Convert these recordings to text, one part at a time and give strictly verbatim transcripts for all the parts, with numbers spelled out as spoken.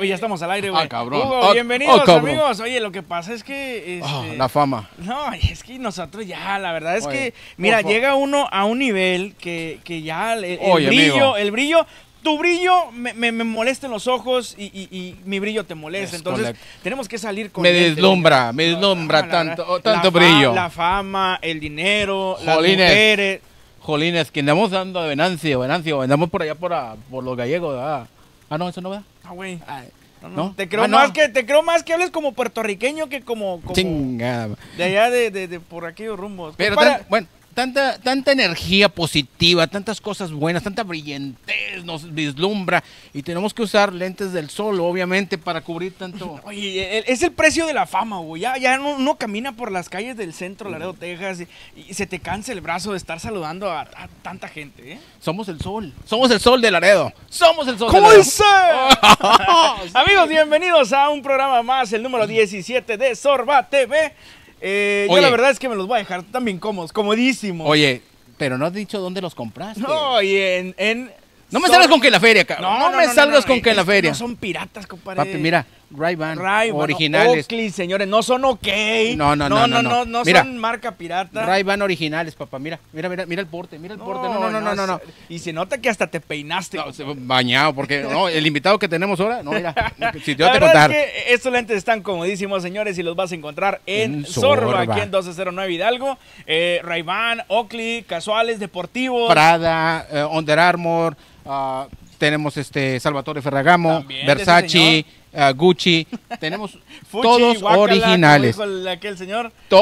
papi, ya estamos al aire, güey. Ah, cabrón. Hugo, Ah, bienvenidos, ah, cabrón. amigos. Oye, lo que pasa es que... Este... Oh, la fama. No, es que nosotros ya, la verdad es Oye, que... Mira, por llega uno a un nivel que, que ya el, el Oye, brillo, amigo. el brillo... Tu brillo me, me, me molesta en los ojos y, y, y mi brillo te molesta. Es Entonces, correcto. tenemos que salir con... Me lentes. deslumbra, me deslumbra Ah, la tanto, verdad. tanto La fa- brillo. La fama, el dinero, las Jolines. mujeres... Jolines, que andamos dando de Venancio, Venancio, andamos por allá por, a- por los gallegos, ¿verdad? Ah, no, eso no, ¿verdad? Ah, güey. Ay, No, no. ¿no? Te creo Ah, no. más que te creo más que hables como puertorriqueño que como, como Chingada. de allá de, de, de por aquellos rumbos. Pero, Para- tan- bueno, tanta, tanta energía positiva, tantas cosas buenas, tanta brillantez nos vislumbra y tenemos que usar lentes del sol, obviamente, para cubrir tanto... Oye, el- es el precio de la fama, güey. Ya, ya no, uno camina por las calles del centro, Laredo, Texas, y, y se te cansa el brazo de estar saludando a, a tanta gente, ¿eh? Somos el sol, somos el sol de Laredo, somos el sol ¿Cómo de dice? Amigos, bienvenidos a un programa más, el número diecisiete de Sorba T V. Eh, yo Oye. la verdad es que me los voy a dejar también cómodos, comodísimos. Oye, pero no has dicho dónde los compraste. No, y en... en No me Sor- salgas con que en la feria, cabrón. No, me salgas con que en la es que feria. No son piratas, compadre. Papi, mira, Ray-Ban, Ray-Ban, originales. Oakley, señores, no son ok. No, no, no, no, no. no Mira. son marca pirata. Ray-Ban originales, papá. Mira, mira, mira, mira el porte, mira el porte. No, no, no, no, no. no. Y se nota que hasta te peinaste. No, se- bañado, porque no, el invitado que tenemos ahora, no, mira, si te voy La a verdad contar. es que estos lentes están comodísimos, señores, y los vas a encontrar en En Sorba, Sorba. aquí en doce cero nueve Hidalgo. Eh, Ray-Ban, Oakley, casuales, deportivos. Prada, eh, Under Armour, ah, tenemos este Salvatore Ferragamo, También de ese Versace, ah, Gucci, tenemos Fuchi, todos guácala, originales. como dijo el- aquel señor. To-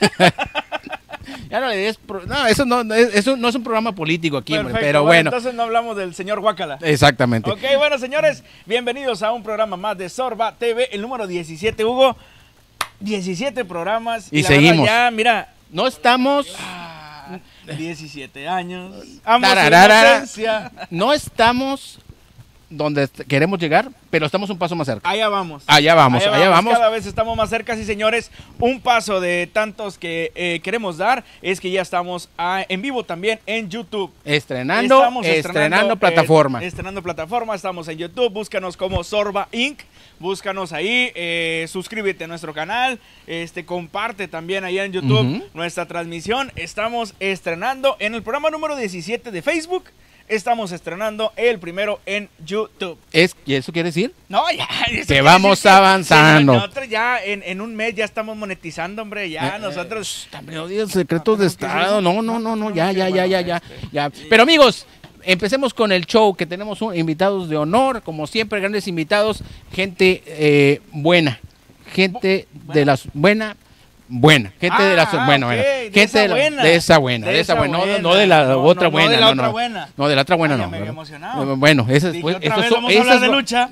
ya no le des pro- no, eso no, no es- eso no es un programa político aquí, hombre, Perfecto, pero bueno, Entonces no hablamos del señor Guácala. exactamente. Ok, bueno, señores, bienvenidos a un programa más de Sorba T V, el número diecisiete, Hugo. diecisiete programas. Y la verdad, seguimos. ya, mira, No estamos, ah, diecisiete años. Amo su Tararara. inocencia. no estamos donde est- queremos llegar, pero estamos un paso más cerca. Allá vamos. Allá vamos, allá vamos. Cada vez estamos más cerca, sí, señores. Un paso de tantos que eh, queremos dar es que ya estamos ah, en vivo también en YouTube. Estrenando, Estamos estrenando, eh, plataforma. estrenando plataforma, estamos en YouTube, búscanos como Sorba Incorporated. Búscanos ahí, eh, suscríbete a nuestro canal, este, comparte también allá en YouTube Ujú. nuestra transmisión. Estamos estrenando en el programa número diecisiete de Facebook. Estamos estrenando el primero en YouTube. Es, ¿Y eso quiere decir? No, ya. eso Que quiere vamos decir que- avanzando. sí, nosotros ya en, en un mes ya estamos monetizando, hombre. Ya Eh, nosotros. También no digas secretos Ah, de ¿pero qué es Estado. eso? No, no, no, no, ya, Ok, ya, ya, bueno, ya, ya, este, ya. sí. Pero amigos, empecemos con el show, que tenemos un- invitados de honor, como siempre, grandes invitados, gente eh, buena, gente Bu- de las buena, buena, gente de las Ah, bueno, ok, bueno, de gente esa de, la- buena. de esa buena, De de esa esa buena, no, buena. no de la No, otra no, no buena, de la no, otra no, buena. no de la otra buena, Ay, ya no. me había no. emocionado. Bueno, ese Dije, fue, otra estos vez son- vamos a hablar esas de son- lucha.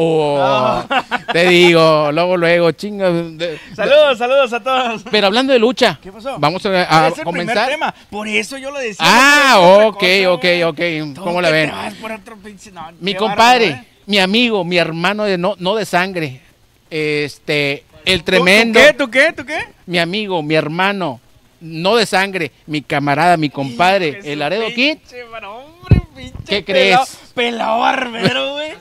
Oh, No. te digo, luego, luego, chinga. de- Saludos, saludos a todos. Pero hablando de lucha, ¿Qué pasó? vamos a, a es el primer comenzar. tema. Por eso yo lo decía. Ah, no ok, quiero decir ok, otra cosa, ok. güey. ¿Cómo Tú la que ven? te vas por otro pinche- no, Mi qué compadre, bárbaro, ¿eh? mi amigo, mi hermano de no, no de sangre, este, el ¿Tú- tremendo, ¿Tú qué? ¿Tú qué? ¿Tú qué? mi amigo, mi hermano, no de sangre, mi camarada, mi compadre, Hijo de el su Laredo Kid. pinche madre, hombre, pinche ¿Qué pelao- crees? Pelao barbero, güey.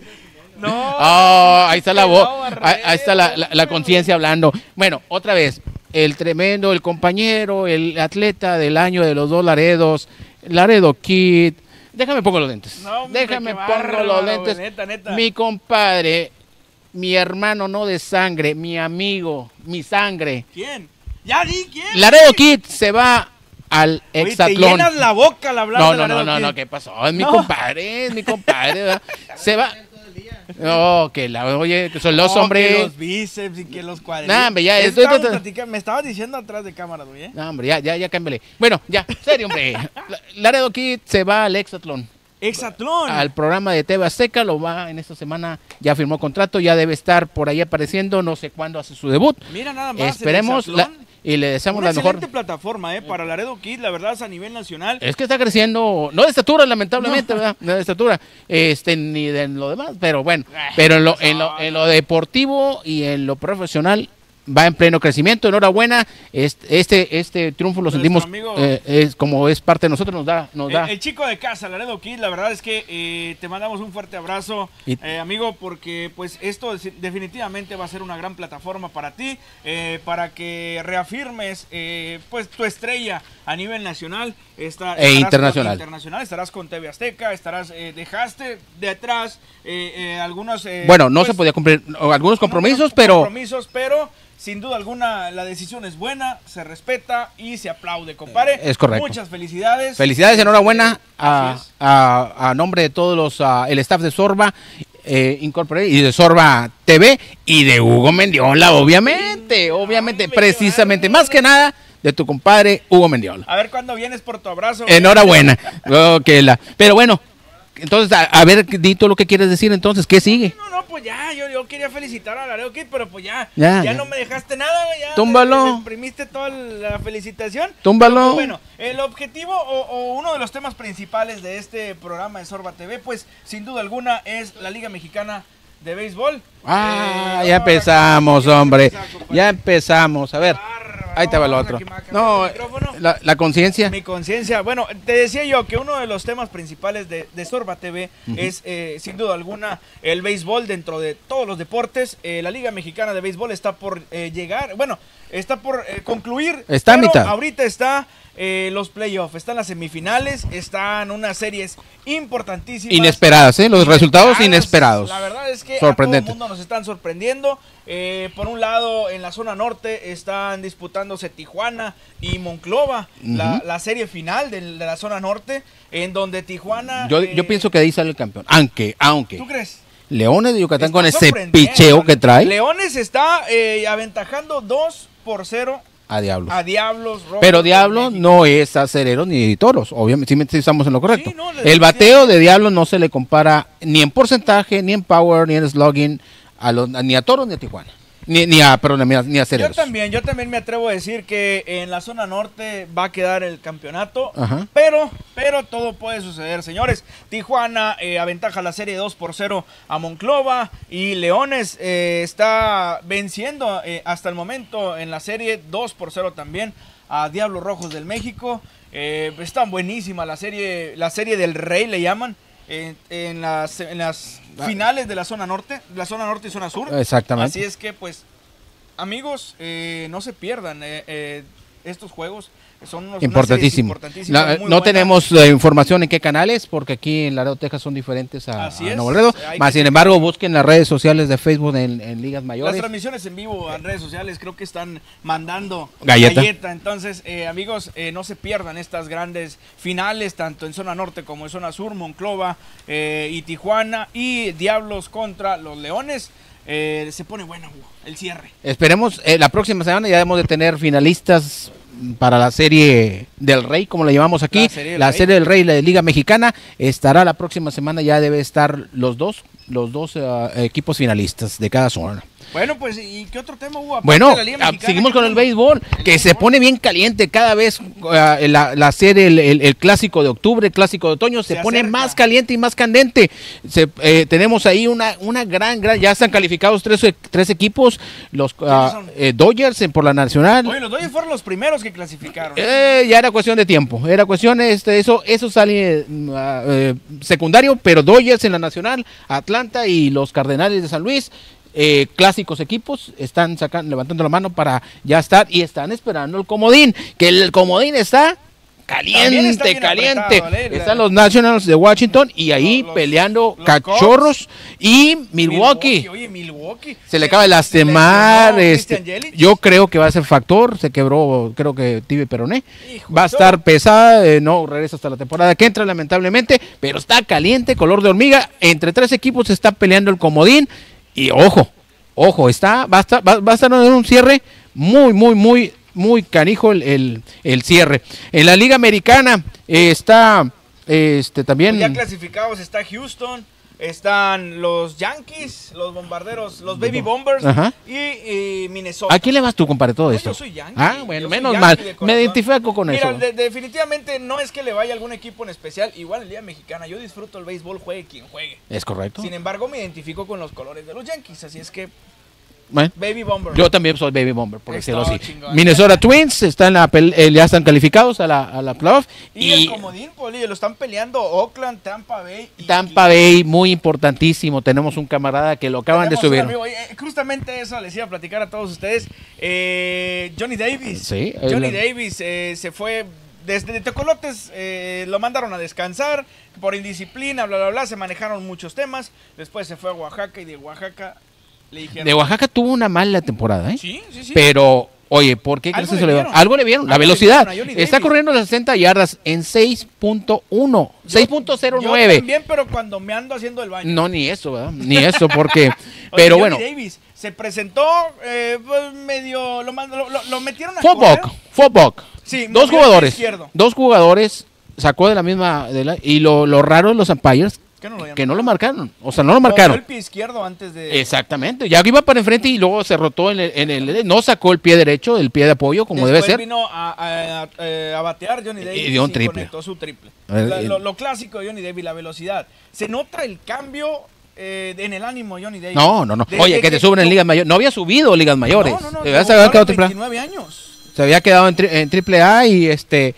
No. Oh, ahí está la voz, pelao ahí, barbero, ahí está la, la- la hombre. conciencia hablando. Bueno, otra vez, el tremendo, el compañero, el atleta del año de los dos Laredos, Laredo Kid. Déjame pongo los lentes. No, hombre, Déjame qué pongo bárbaro, los güey, lentes. neta, neta. Mi compadre, mi hermano no de sangre, mi amigo, mi sangre. ¿Quién? Ya di quién. Laredo Kid se va al Oye, te hexatlón. llenas la boca al hablar No, de no, Laredo no, no, Kid. no, ¿qué pasó? Es mi No. compadre, es mi compadre. ¿verdad? Se va. No, que la, oye, que son los No, hombres. que los bíceps y que los cuadritos. Nah, hombre, ya, Eso estoy- estábamos estoy- platicando- me estabas diciendo atrás de cámara, güey, ¿eh? No, hombre, ya, ya, ya cámbiale. Bueno, ya, serio, hombre. La- Laredo Kid se va al hexatlón. Exatlón. Al programa de T V Azteca, lo va en esta semana, ya firmó contrato, ya debe estar por ahí apareciendo, no sé cuándo hace su debut. Mira nada más. el Esperemos la- Exatlón. y le deseamos Una la mejor. excelente plataforma, ¿eh? Para Laredo Kid, la verdad es a nivel nacional. Es que está creciendo, no de estatura, lamentablemente, ¿verdad? No de estatura, este, ni de lo demás, pero bueno, Ay, pero en lo, ¿qué en lo, pasó? en lo deportivo y en lo profesional va en pleno crecimiento. Enhorabuena, este este, este triunfo lo Nuestro sentimos amigo- eh, es como es parte de nosotros, nos da nos da El, el chico de casa, Laredo Kid, la verdad es que eh, te mandamos un fuerte abrazo, Y- eh, amigo, porque pues esto es- definitivamente va a ser una gran plataforma para ti, eh, para que reafirmes eh, pues tu estrella a nivel nacional esta- E estarás internacional. con, internacional, estarás con T V Azteca, estarás eh, dejaste de atrás eh, eh, algunos eh, bueno, no pues, se podía cumplir o algunos compromisos, algunos pero compromisos, pero sin duda alguna la decisión es buena, se respeta y se aplaude, compadre. Es correcto. Muchas felicidades. felicidades, enhorabuena Este, a, así es. a, a nombre de todos los ah, el staff de Sorba eh, Incorporated y de Sorba T V y de Hugo Mendiola, obviamente, obviamente, Ay, precisamente, qué más que nada de tu compadre Hugo Mendiola. A ver cuándo vienes por tu abrazo. Enhorabuena. Ok, la- pero bueno, entonces, a, a ver, Dito, lo que quieres decir entonces, ¿qué sigue? No, no, pues ya, yo, yo quería felicitar a Laredo Kid, pero pues ya, Ya, ya, ya. no me dejaste nada, güey, ya. Túmbalo. me- me imprimiste toda la felicitación. Túmbalo. Pero, pues, bueno, el objetivo o, o uno de los temas principales de este programa de Sorba T V, pues sin duda alguna es la Liga Mexicana de Béisbol. Ah, Eh, ya ahora, empezamos, ya hombre. empezamos, compadre. Ya empezamos. A ver, Bárbaro, ahí te va el vamos otro. aquí, me va a cambiar No, el micrófono. la, la conciencia. Mi conciencia. Bueno, te decía yo que uno de los temas principales de, de Sorba T V es, eh, sin duda alguna, el béisbol dentro de todos los deportes. Eh, la Liga Mexicana de Béisbol está por eh, llegar, bueno, está por eh, concluir. Está a pero mitad. Ahorita está eh, los playoffs, están las semifinales, están unas series importantísimas. Inesperadas, ¿eh? Los resultados inesperados. La verdad es que Sorprendente. a todo el mundo nos están sorprendiendo. Eh, por un lado, en la zona norte están disputándose Tijuana y Monclova, la, Ujú. la serie final de, de la zona norte, en donde Tijuana... Yo, eh, yo pienso que de ahí sale el campeón. Aunque, aunque. ¿Tú crees? Leones de Yucatán Está con ese sorprendiendo. picheo que trae. Leones está eh, aventajando dos por cero A diablos. a Diablos Rojos Pero del Diablo México. no es acereros ni toros, obviamente, sí estamos en lo correcto. Sí, no, le- el bateo de Diablo no se le compara ni en porcentaje, ni en power, ni en slugging, a los, ni a toros ni a Tijuana. Ni, ni a, perdón, ni a, ni a Yo acereros. también, yo también me atrevo a decir que en la zona norte va a quedar el campeonato, Ajá. pero, pero todo puede suceder, señores. Tijuana eh, aventaja la serie dos por cero a Monclova y Leones eh, está venciendo eh, hasta el momento en la serie dos por cero también a Diablos Rojos del México. Eh, está buenísima la serie, la serie del Rey le llaman. En, en las, en las finales de la zona norte, la zona norte y zona sur. Exactamente. Así es que, pues, amigos, eh, no se pierdan eh, eh, estos juegos. Son unos, unas series Importantísimo. importantísimas, La- muy no buenas. tenemos eh, información en qué canales, porque aquí en Laredo, Texas son diferentes a, Así a es. Nuevo Laredo. Hay Más que- sin embargo, busquen las redes sociales de Facebook en, en ligas Las mayores. transmisiones en vivo en redes sociales creo que están mandando Galleta. Entonces, eh, amigos, eh, no se pierdan estas grandes finales, tanto en zona norte como en zona sur, Monclova eh, y Tijuana y Diablos contra los Leones. Eh, se pone bueno, Hugo, el cierre. Esperemos, eh, la próxima semana ya debemos de tener finalistas para la serie del Rey, como la llamamos aquí. La serie del La Rey. serie del Rey, la de Liga Mexicana, estará la próxima semana, ya debe estar los dos, los dos eh, equipos finalistas de cada zona. Bueno, pues, ¿y qué otro tema hubo? Aparte Bueno, de la Liga ah, Mexicana, seguimos ¿qué con el tenemos? béisbol, que se pone bien caliente cada vez ah, la, la serie, el, el- el clásico de octubre, el clásico de otoño, se, Se pone acerca. más caliente y más candente. Se, eh, tenemos ahí una, una gran, gran, ya están calificados tres, e- tres equipos, los ah, son? eh, Dodgers eh, por la Nacional. Oye, los Dodgers fueron los primeros que clasificaron. Eh, ya era cuestión de tiempo, era cuestión, este, eso, eso sale mm, ah, eh, secundario, pero Dodgers en la Nacional, Atlanta y los Cardenales de San Luis, eh, clásicos equipos, están sacando, levantando la mano para ya estar y están esperando el comodín, que el comodín está También caliente, está bien caliente. apretado, ¿eh? Están los Nationals de Washington y ahí Los- los- peleando los cachorros y Milwaukee. Oye, Milwaukee. Se le acaba de Se lastimar. lesionó Este, Christian Yelich. yo creo que va a ser factor. Se quebró, creo que tibia y peroné. Hijo, Va a eso- estar pesada. eh, no regresa hasta la temporada que entra, lamentablemente. Pero está caliente, color de hormiga. Entre tres equipos se está peleando el comodín. Y ojo, ojo, está, va a estar, va, va a estar en un cierre muy, muy, muy, muy canijo el, el, el cierre. En la Liga Americana eh, está este también. Pues ya clasificados está Houston, están los Yankees, los bombarderos, los Baby Bombers Ajá. y, y Minnesota. ¿A quién le vas tú, compadre, todo No, esto? yo soy Yankee. Ah, Yo bueno, soy menos Yankee mal. de Me corazón. identifico con Mira, eso. de- definitivamente no es que le vaya a algún equipo en especial, igual el Día Mexicana, yo disfruto el béisbol, juegue quien juegue. Es correcto. Sin embargo, me identifico con los colores de los Yankees, así es que Bueno, Baby Bomber. yo también soy Baby Bomber, por Es decirlo todo así. chingón. Minnesota Twins están en la pel- eh, ya están calificados a la, a la playoff. Y, Y, el comodín, Poli, lo están peleando Oakland, Tampa Bay. Y Tampa Bay, muy importantísimo. Tenemos un camarada que lo acaban de Tenemos un subir. amigo, eh, justamente eso les iba a platicar a todos ustedes. Eh, Johnny Davis. Sí, Johnny el- Davis eh, se fue desde Tecolotes, eh, lo mandaron a descansar por indisciplina, bla, bla, bla. Se manejaron muchos temas. Después se fue a Oaxaca y de Oaxaca le dijeron. De Oaxaca tuvo una mala temporada, ¿eh? Sí, sí, sí. Pero, oye, ¿por qué crees Algo que le se le vieron. Algo le vieron, la Algo le velocidad. vieron a Johnny Está Davis. corriendo las sesenta yardas en seis punto uno, Yo- seis punto cero Yo nueve. también, pero cuando me ando haciendo el baño. No, ni eso, ¿verdad? Ni eso, porque. Oye, pero Johnny bueno, Davis se presentó eh, pues, medio. Lo, mand- lo, lo- lo metieron a Fobok, correr. Fobok. Sí, Dos movió el jugadores. pie izquierdo. Dos jugadores sacó de la misma. De la, y lo, lo raro de los umpires, Que no lo habían que no lo marcaron. O sea, no lo Movió marcaron. el pie izquierdo antes de. Exactamente. Ya iba para enfrente y luego se rotó en el, en el. No sacó el pie derecho, el pie de apoyo, como Después debe ser. vino a, a- a- a batear Johnny Davis Y dio un triple. conectó su triple. A ver, La- el- lo, lo clásico de Johnny Davis, la velocidad. Se nota el cambio eh, en el ánimo de Johnny Davis. No, no, no. Desde Oye, que te suben en ligas mayores. No había subido ligas mayores. No, no, no. Se había lo quedado jugaron temprano. veintinueve años. Se había quedado en, tri- en triple A y este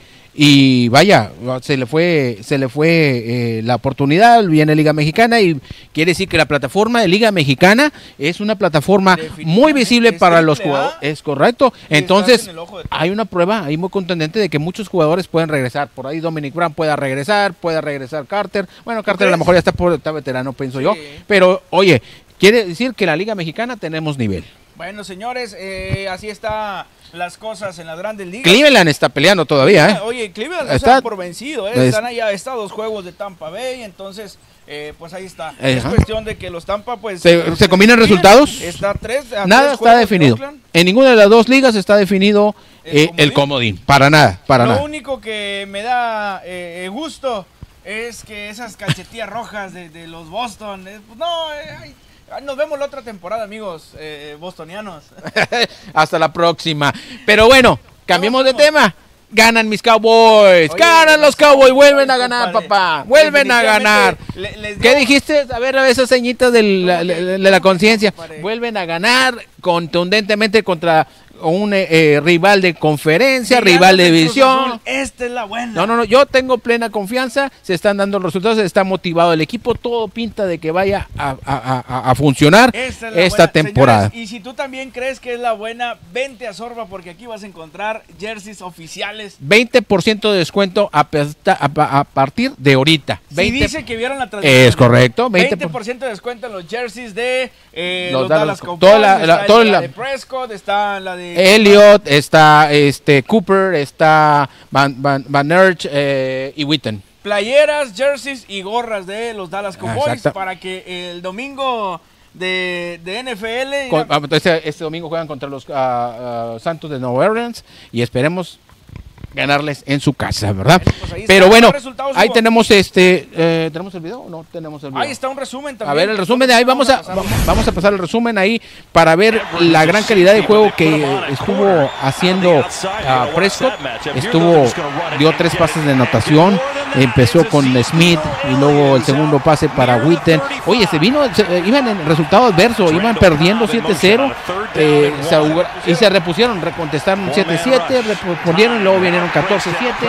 y vaya, se le fue se le fue eh, la oportunidad, viene Liga Mexicana y quiere decir que la plataforma de Liga Mexicana es una plataforma muy Definitivamente visible es para los triple A. jugadores. Es correcto. Y Entonces, estás en el ojo de todos. hay una prueba ahí muy contundente de que muchos jugadores pueden regresar. Por ahí Dominic Brown pueda regresar, pueda regresar Carter. Bueno, Carter a lo crees? mejor ya está, por, está veterano, pienso yo. Sí. Pero, oye, quiere decir que la Liga Mexicana tenemos nivel. Bueno, señores, eh, así está las cosas en las grandes ligas. Cleveland está peleando todavía, ¿eh? Oye, Cleveland no Está- está por vencido, ¿eh? es- Están allá, está a dos juegos de Tampa Bay, entonces, eh, pues ahí está. Ajá. Es cuestión de que los Tampa, pues... ¿Se- los se combinan resultados? Está tres, a Nada tres está juegos de definido. Oakland. En ninguna de las dos ligas está definido ¿El eh, comodín? el comodín. Para nada, para Lo nada. único que me da eh, eh, gusto es que esas cachetillas rojas de, de los Boston, eh, pues no, eh, ay, ay, nos vemos la otra temporada, amigos eh, bostonianos. Hasta la próxima. Pero bueno, cambiemos de Nos vemos. tema. Ganan mis Cowboys. Oye, Ganan los los Cowboys. Cowboys, Vuelven a ganar, compadre. papá. Vuelven a ganar. Definitivamente le- les ¿Qué dio- dijiste? A ver, a ver esas señitas del- la- la- de la conciencia. compadre? Vuelven a ganar contundentemente contra un eh, eh, rival de conferencia, Dirían rival los de del Cruz división. Azul, esta es la buena. No, no, no, yo tengo plena confianza, se están dando los resultados, se está motivado el equipo, todo pinta de que vaya a, a- a- a funcionar Esta, es la esta buena. temporada. Señores, y si tú también crees que es la buena, vente a Sorba porque aquí vas a encontrar jerseys oficiales. veinte por ciento de descuento a, pesta- a pa- a partir de ahorita. Si veinte dice que vieron la transmisión. Es correcto, veinte veinte por ciento de descuento en los jerseys de eh, Los los, Dallas Dallas Cow- Cowboys. toda la- la- está toda la la- de Prescott, está la de... Elliot, está este Cooper, está Van, Van, Van Erch, eh, y Witten. Playeras, jerseys y gorras de los Dallas Cowboys Exacto. para que el domingo de, de N F L... Con- ah, este, este domingo juegan contra los ah, ah, Santos de Nueva Orleans y esperemos ganarles en su casa, ¿verdad? Bueno, pues ahí Pero están bueno, los resultados, ahí Hugo. tenemos este, eh, ¿tenemos el video o no tenemos el video? Ahí está un resumen también. A ver el resumen de ahí, vamos a, pasarlo. vamos a pasar el resumen ahí para ver la gran calidad de juego que estuvo haciendo a Prescott. Estuvo, dio tres pases de anotación, empezó con Smith y luego el segundo pase para Witten. Oye, se vino, se, eh, iban en resultado adverso, iban perdiendo siete cero eh, se ahug- y se repusieron, recontestaron siete siete, respondieron, luego vinieron catorce siete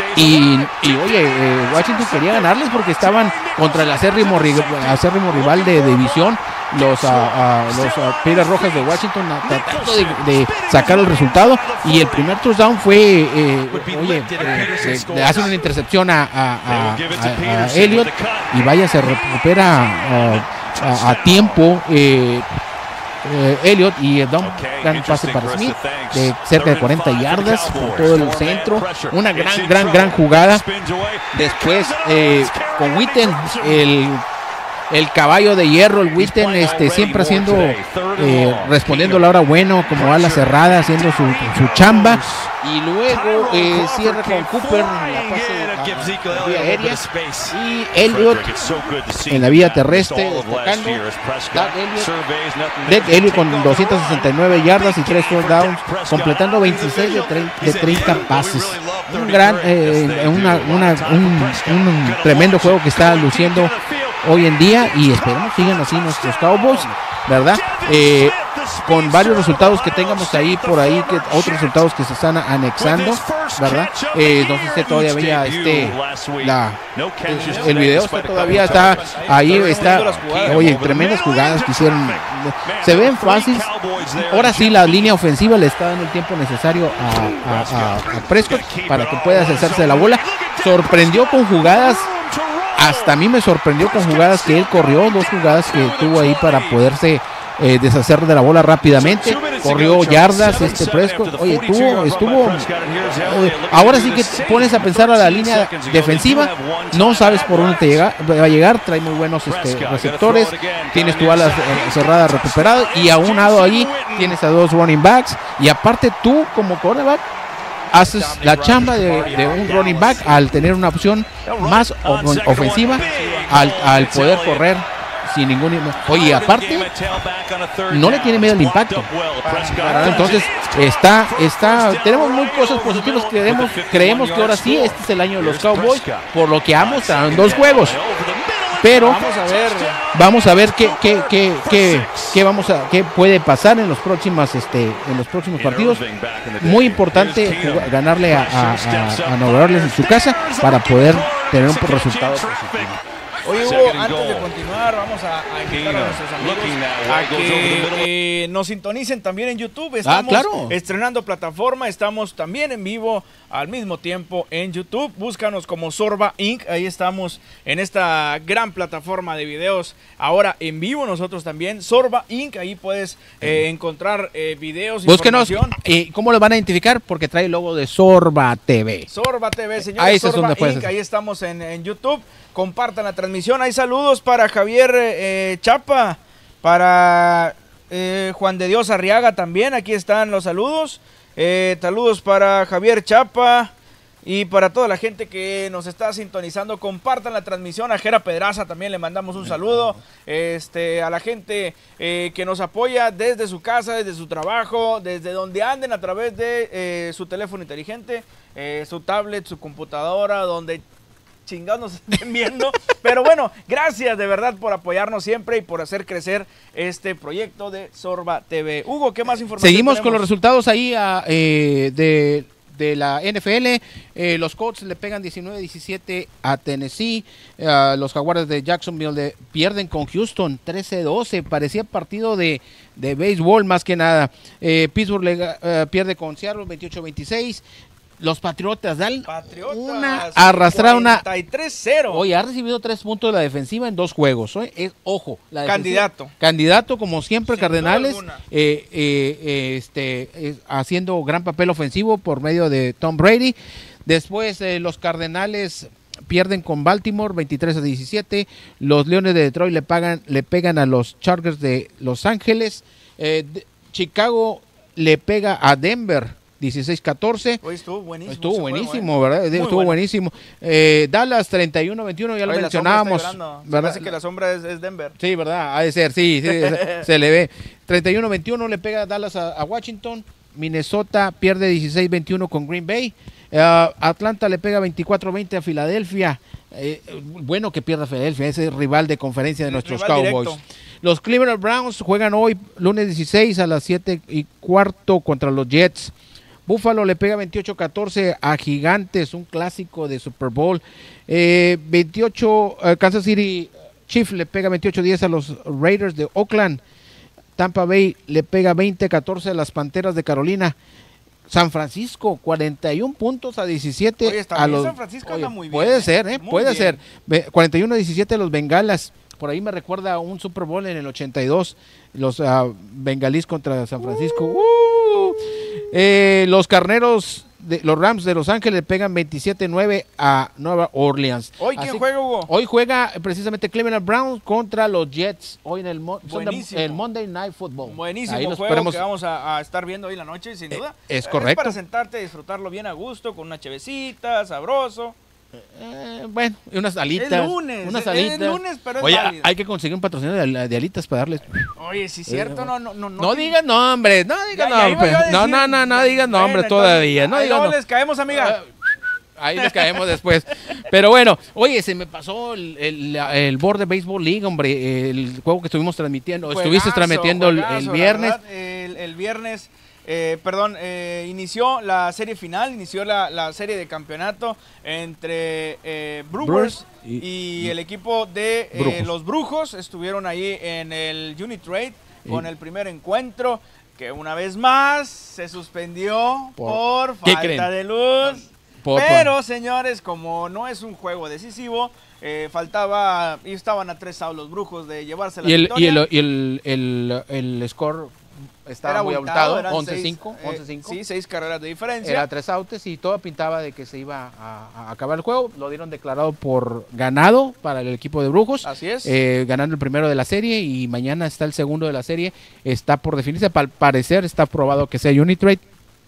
y, y oye, eh, Washington quería ganarles porque estaban contra el acérrimo, ri- acérrimo rival de, de división, los, ah, ah, los ah, Piedras Rojas de Washington, ah, tratando de, de sacar el resultado y el primer touchdown fue, eh, oye, eh, eh, le hace una intercepción a, a, a, a- a Elliot y vaya, se recupera ah, a, a tiempo eh, eh, Elliot y da un gran pase para Smith de cerca de cuarenta yardas por todo el centro, una gran, gran, gran jugada. Después eh, con Witten, el, el caballo de hierro, el Witten, este, siempre haciendo, eh, respondiendo la hora bueno, como ala cerrada, haciendo su, su chamba. Y luego eh, cierra con Cooper en la pase a- a vía aérea y Elliot en la vía terrestre destacando. Doug Elliott, Doug Elliott con doscientas sesenta y nueve yardas y tres touchdowns, completando veintiséis de, tre- de treinta pases. Un gran, eh, una, una- un, un tremendo juego que está luciendo hoy en día y esperemos sigan así nuestros Cowboys, ¿verdad? Eh, con varios resultados que tengamos ahí por ahí, que otros resultados que se están anexando, ¿verdad? Eh, no sé si todavía veía este, la, el video está todavía está ahí, está, oye, tremendas jugadas que hicieron, se ven fáciles. Ahora sí la línea ofensiva le está dando el tiempo necesario a, a, a, a Prescott para que pueda deshacerse de la bola. Sorprendió con jugadas, hasta a mí me sorprendió con jugadas que él corrió, dos jugadas que tuvo ahí para poderse Eh, deshacer de la bola rápidamente, corrió yardas este Prescott, oye, tuvo, estuvo, oye, ahora sí que te pones a pensar a la línea defensiva, no sabes por dónde te llega, va a llegar, trae muy buenos este, receptores, tienes tu ala cerrada recuperada y a un lado ahí tienes a dos running backs y aparte tú como cornerback haces la chamba de, de un running back al tener una opción más ofensiva, al, al poder correr sin ningún, oye, aparte no le tiene miedo al impacto, entonces está, está, tenemos muy cosas positivas, creemos, creemos que ahora sí, este es el año de los Cowboys, por lo que han mostrado en dos juegos, pero vamos a ver, vamos a ver qué, qué, qué, qué, qué vamos a, qué puede pasar en los próximos, este, en los próximos partidos. Muy importante jugar, ganarle a, a, a, a Nueva Orleans en su casa para poder tener un resultado positivo. Oye, Hugo, antes de continuar, vamos a, a invitar a nuestros amigos a que eh, nos sintonicen también en YouTube. Estamos ah, claro. estrenando plataforma, estamos también en vivo al mismo tiempo en YouTube. Búscanos como Sorba incorporated. Ahí estamos en esta gran plataforma de videos. Ahora en vivo nosotros también, Sorba incorporated. Ahí puedes eh, encontrar eh, videos. Búsquenos. Eh, ¿Cómo lo van a identificar? Porque trae el logo de Sorba T V. Sorba T V, señores. Ahí, Sorba incorporated. Ahí estamos en, en YouTube. Compartan la transmisión. Hay saludos para Javier eh, Chapa, para eh, Juan de Dios Arriaga también. Aquí están los saludos. Eh, saludos para Javier Chapa y para toda la gente que nos está sintonizando. Compartan la transmisión. A Jera Pedraza también le mandamos un saludo. Este, a la gente eh, que nos apoya desde su casa, desde su trabajo, desde donde anden a través de eh, su teléfono inteligente, eh, su tablet, su computadora, donde chingados nos estén viendo, pero bueno, gracias de verdad por apoyarnos siempre y por hacer crecer este proyecto de Sorba T V. Hugo, ¿qué más información Seguimos tenemos? Con los resultados ahí a, eh, de, de la N F L. Eh, los Colts le pegan diecinueve diecisiete a Tennessee. Uh, los Jaguares de Jacksonville de, pierden con Houston trece doce. Parecía partido de, de béisbol más que nada. Eh, Pittsburgh le, uh, pierde con Seattle veintiocho veintiséis. Los Patriotas dan Patriotas, una arrastrada una cuarenta y tres cero. Hoy ha recibido tres puntos de la defensiva en dos juegos. ¿eh? Es, ojo, la candidato. Candidato como siempre, sin Cardenales, eh, eh, eh, este, eh, haciendo gran papel ofensivo por medio de Tom Brady. Después eh, los Cardenales pierden con Baltimore veintitrés a diecisiete. Los Leones de Detroit le, pagan, le pegan a los Chargers de Los Ángeles. Eh, de, Chicago le pega a Denver dieciséis catorce. Hoy estuvo buenísimo. Estuvo buenísimo, ¿verdad? Muy estuvo bueno. buenísimo. Eh, Dallas treinta y uno veintiuno, ya Oye, lo mencionábamos. Me parece que la sombra es, es Denver. Sí, ¿verdad? Ha de ser, sí, sí se, se le ve. treinta y uno veintiuno le pega Dallas a, a Washington. Minnesota pierde dieciséis veintiuno con Green Bay. Uh, Atlanta le pega veinticuatro veinte a Filadelfia. Eh, bueno que pierda Filadelfia, ese rival de conferencia de el nuestros Cowboys. Directo. Los Cleveland Browns juegan hoy, lunes dieciséis a las siete y cuarto contra los Jets. Buffalo le pega veintiocho catorce a Gigantes, un clásico de Super Bowl. Eh, veintiocho, uh, Kansas City Chiefs le pega veintiocho diez a los Raiders de Oakland. Tampa Bay le pega veinte catorce a las Panteras de Carolina. San Francisco, cuarenta y uno puntos a diecisiete. Oye, a los, San Francisco oye, anda muy bien. Puede ¿eh? ser, ¿eh? Muy puede bien. ser. cuarenta y uno a diecisiete a los Bengalas. Por ahí me recuerda a un Super Bowl en el ochenta y dos. Los uh, Bengalís contra San Francisco. Uh. Uh. Eh, los Carneros, de, los Rams de Los Ángeles pegan veintisiete nueve a Nueva Orleans. ¿Hoy quién Así, juega, Hugo? Hoy juega precisamente Cleveland Browns contra los Jets. Hoy en el, mo Buenísimo. el Monday Night Football. Buenísimo ahí juego esperemos. que vamos a, a estar viendo hoy en la noche, sin duda. Eh, es correcto. Es para sentarte, disfrutarlo bien a gusto, con una chevecita, sabroso. Eh, bueno, unas alitas. Es lunes, unas es, alitas. es lunes, pero es Oye, válido. hay que conseguir un patrocinador de, de alitas para darles. Oye, sí, cierto, eh, no, no, no. No, no digas nombres, no digas ya, ya nombres. decir, No, no, no, no digas nombres bueno, todavía. No ahí digas no nombres. les caemos, amiga. Uh, ahí les caemos después. Pero bueno, oye, se me pasó el, el, el Board de Baseball League, hombre, el juego que estuvimos transmitiendo, juegazo, estuviste transmitiendo juegazo, el, el viernes. El, el viernes, eh, perdón, eh, inició la serie final, inició la, la serie de campeonato entre eh, Brewers y, y, y el equipo de eh, los Brujos. Estuvieron ahí en el Unitrade con el primer encuentro, que una vez más se suspendió por, por falta de luz. Por, Pero, por... señores, como no es un juego decisivo, eh, faltaba, y estaban a tres outs los Brujos de llevarse la y el, victoria. Y el, y el, el, el, el score estaba era muy abultado, once cinco. Eh, sí, seis carreras de diferencia. Era tres outs y todo pintaba de que se iba a, a acabar el juego. Lo dieron declarado por ganado para el equipo de Brujos. Así es. Eh, ganando el primero de la serie y mañana está el segundo de la serie. Está por definirse, al parecer está probado que sea Unitrade.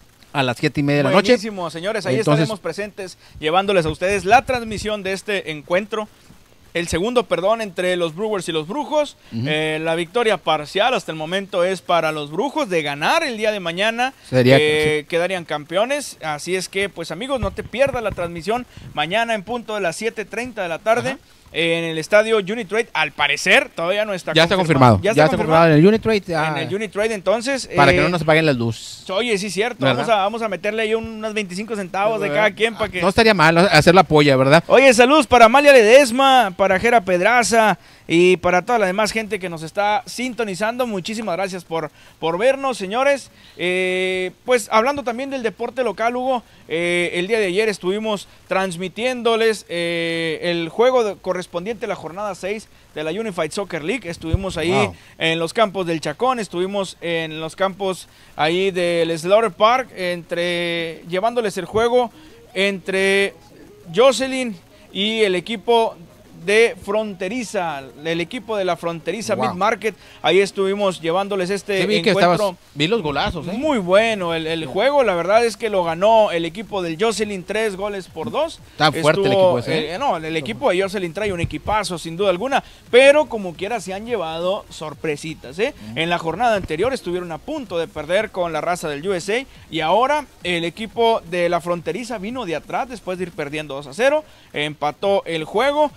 A las siete y media de la noche. Buenísimo, señores. Ahí Entonces, estaremos presentes llevándoles a ustedes la transmisión de este encuentro. El segundo, perdón, entre los Brewers y los Brujos. Uh-huh. eh, la victoria parcial hasta el momento es para los Brujos de ganar el día de mañana. Sería, eh, sí. Quedarían campeones. Así es que, pues amigos, no te pierdas la transmisión mañana en punto de las siete treinta de la tarde. Uh-huh. En el estadio Unitrade, al parecer, todavía no está ya confirmado. Está confirmado. Ya, ya está confirmado en el Unitrade. Ah, en el Unitrade, entonces. Para eh, que no nos paguen las luces. Oye, sí es cierto. Vamos a, vamos a meterle ahí unos veinticinco centavos de cada quien para que. No estaría mal hacer la polla, ¿verdad? Oye, saludos para Amalia Ledesma, para Jera Pedraza y para toda la demás gente que nos está sintonizando. Muchísimas gracias por, por vernos, señores. Eh, pues hablando también del deporte local, Hugo, eh, el día de ayer estuvimos transmitiéndoles eh, el juego de, correspondiente a la jornada seis de la Unified Soccer League. Estuvimos ahí wow. en los campos del Chacón, estuvimos en los campos ahí del Slaughter Park, entre llevándoles el juego entre Jocelyn y el equipo de Fronteriza, el equipo de la Fronteriza wow. Mid Market. Ahí estuvimos llevándoles este sí, vi encuentro. Que estabas, vi los golazos, ¿eh? Muy bueno el, el sí. juego, la verdad es que lo ganó el equipo del Jocelyn tres goles por dos. Está fuerte Estuvo, el equipo ese. Eh, no, el equipo de Jocelyn trae un equipazo sin duda alguna, pero como quiera se han llevado sorpresitas, ¿eh? Uh-huh. En la jornada anterior estuvieron a punto de perder con la raza del U S A y ahora el equipo de la Fronteriza vino de atrás después de ir perdiendo dos a cero, empató el juego.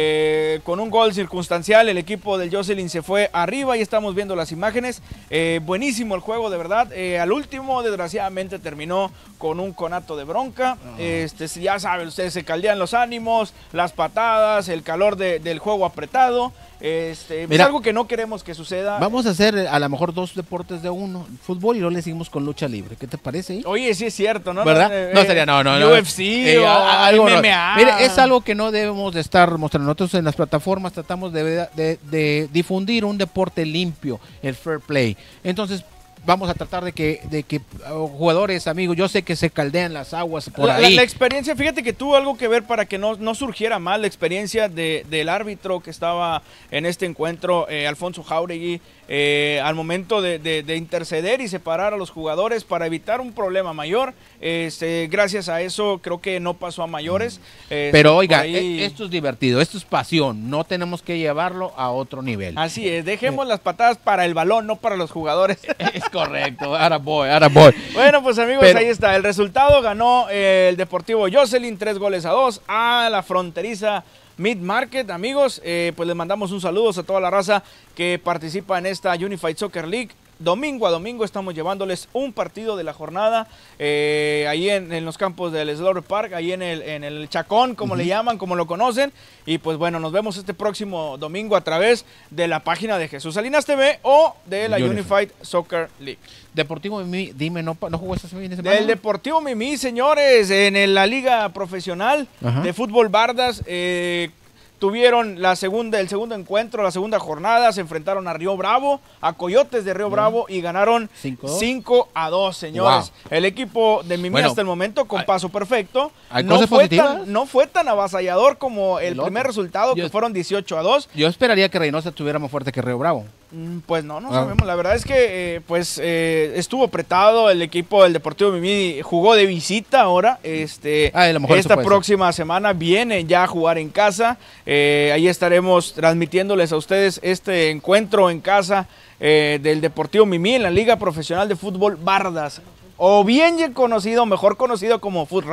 Eh, con un gol circunstancial el equipo del Jocelyn se fue arriba y estamos viendo las imágenes. Eh, buenísimo el juego, de verdad. Eh, al último, desgraciadamente, terminó con un conato de bronca. Uh-huh. Este, ya saben, ustedes se caldean los ánimos, las patadas, el calor de, del juego apretado. Este, Mira, es algo que no queremos que suceda. Vamos a hacer a lo mejor dos deportes de uno, fútbol y luego le seguimos con lucha libre. ¿Qué te parece? Eh? Oye, sí es cierto, ¿no? ¿Verdad? Eh, no sería, no, no. U F C no. o eh, algo, M M A. No. Mire, es algo que no debemos de estar mostrando. Nosotros en las plataformas tratamos de, de, de, de difundir un deporte limpio, el fair play. Entonces, vamos a tratar de que, de que uh, jugadores, amigos, yo sé que se caldean las aguas por la, ahí. La, la experiencia, fíjate que tuvo algo que ver para que no, no surgiera mal la experiencia de, del árbitro que estaba en este encuentro, eh, Alfonso Jauregui, eh, al momento de, de, de interceder y separar a los jugadores para evitar un problema mayor. Este, gracias a eso creo que no pasó a mayores. Eh, Pero oiga, ahí... esto es divertido, esto es pasión, no tenemos que llevarlo a otro nivel. Así es, dejemos eh. las patadas para el balón, no para los jugadores. Es correcto, ahora voy, ahora voy. Bueno, pues amigos, Pero... ahí está, el resultado ganó eh, el Deportivo Jocelyn, tres goles a dos a la Fronteriza Mid Market. Amigos, eh, pues les mandamos un saludo a toda la raza que participa en esta Unified Soccer League. Domingo a domingo estamos llevándoles un partido de la jornada, eh, ahí en, en los campos del Slaughter Park, ahí en el, en el Chacón, como uh-huh. le llaman, como lo conocen. Y pues bueno, nos vemos este próximo domingo a través de la página de Jesús Salinas T V o de la Unified, Unified Soccer League. Deportivo Mimí, dime, ¿no, no jugó ese fin de semana? Del Deportivo Mimí, señores, en el, la Liga Profesional uh-huh. de Fútbol Bardas, eh, tuvieron la segunda, el segundo encuentro, la segunda jornada, se enfrentaron a Río Bravo, a Coyotes de Río uh-huh. Bravo y ganaron cinco a dos, señores. Wow. El equipo de Mimí bueno, hasta el momento con paso perfecto. ¿Hay no, cosas fue positivas? tan, no fue tan avasallador como el, el primer otro. resultado, yo, que fueron dieciocho a dos. Yo esperaría que Reynosa estuviera más fuerte que Río Bravo. Pues no, no ah. sabemos. La verdad es que eh, pues eh, estuvo apretado. El equipo del Deportivo Mimí jugó de visita ahora. Este, ah, esta próxima ser. semana viene ya a jugar en casa. Eh, ahí estaremos transmitiéndoles a ustedes este encuentro en casa eh, del Deportivo Mimí en la Liga Profesional de Fútbol Bardas. O bien conocido, mejor conocido como Foot Rap.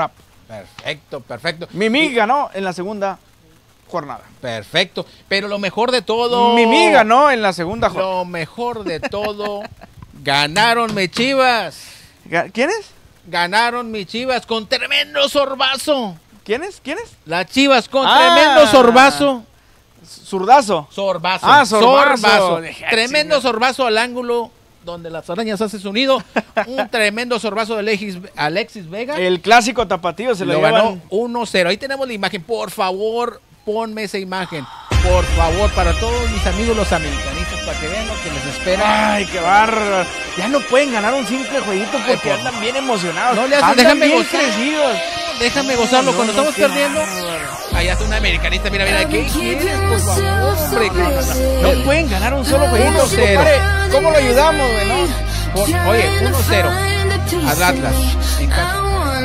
Perfecto, perfecto. Mimi ganó en la segunda jornada. Perfecto. Pero lo mejor de todo. Mimi ganó en la segunda jornada. Lo mejor de todo. Ganaron mis Chivas. ¿Quiénes? Ganaron mis Chivas con tremendo sorbazo. ¿Quiénes? ¿Quiénes? Las Chivas con Ah. tremendo sorbazo. Zurdazo. Sorbazo. Ah, sorbazo. Sorbazo. Dije, Tremendo chinga. sorbazo al ángulo donde las arañas hacen su nido. Un tremendo sorbazo de Alexis, Alexis Vega. El clásico tapatío se lo, lo llevan. ganó uno cero. Ahí tenemos la imagen. Por favor, ponme esa imagen. Por favor, para todos mis amigos los americanistas, para que vean lo que les espera. Ay, qué bárbaro. Ya no pueden ganar un simple jueguito porque Ay, por- andan bien emocionados. No le haces, andan déjame bien gozar. crecidos. Déjame gozarlo. No, Cuando no, estamos qué perdiendo, bárbaro. allá está un americanista. Mira, mira, ¿qué quieres? Por favor, hombre. No pueden ganar un solo jueguito. uno cero. Compadre, ¿cómo lo ayudamos, güey? No? Por- oye, uno cero al Atlas. En casa.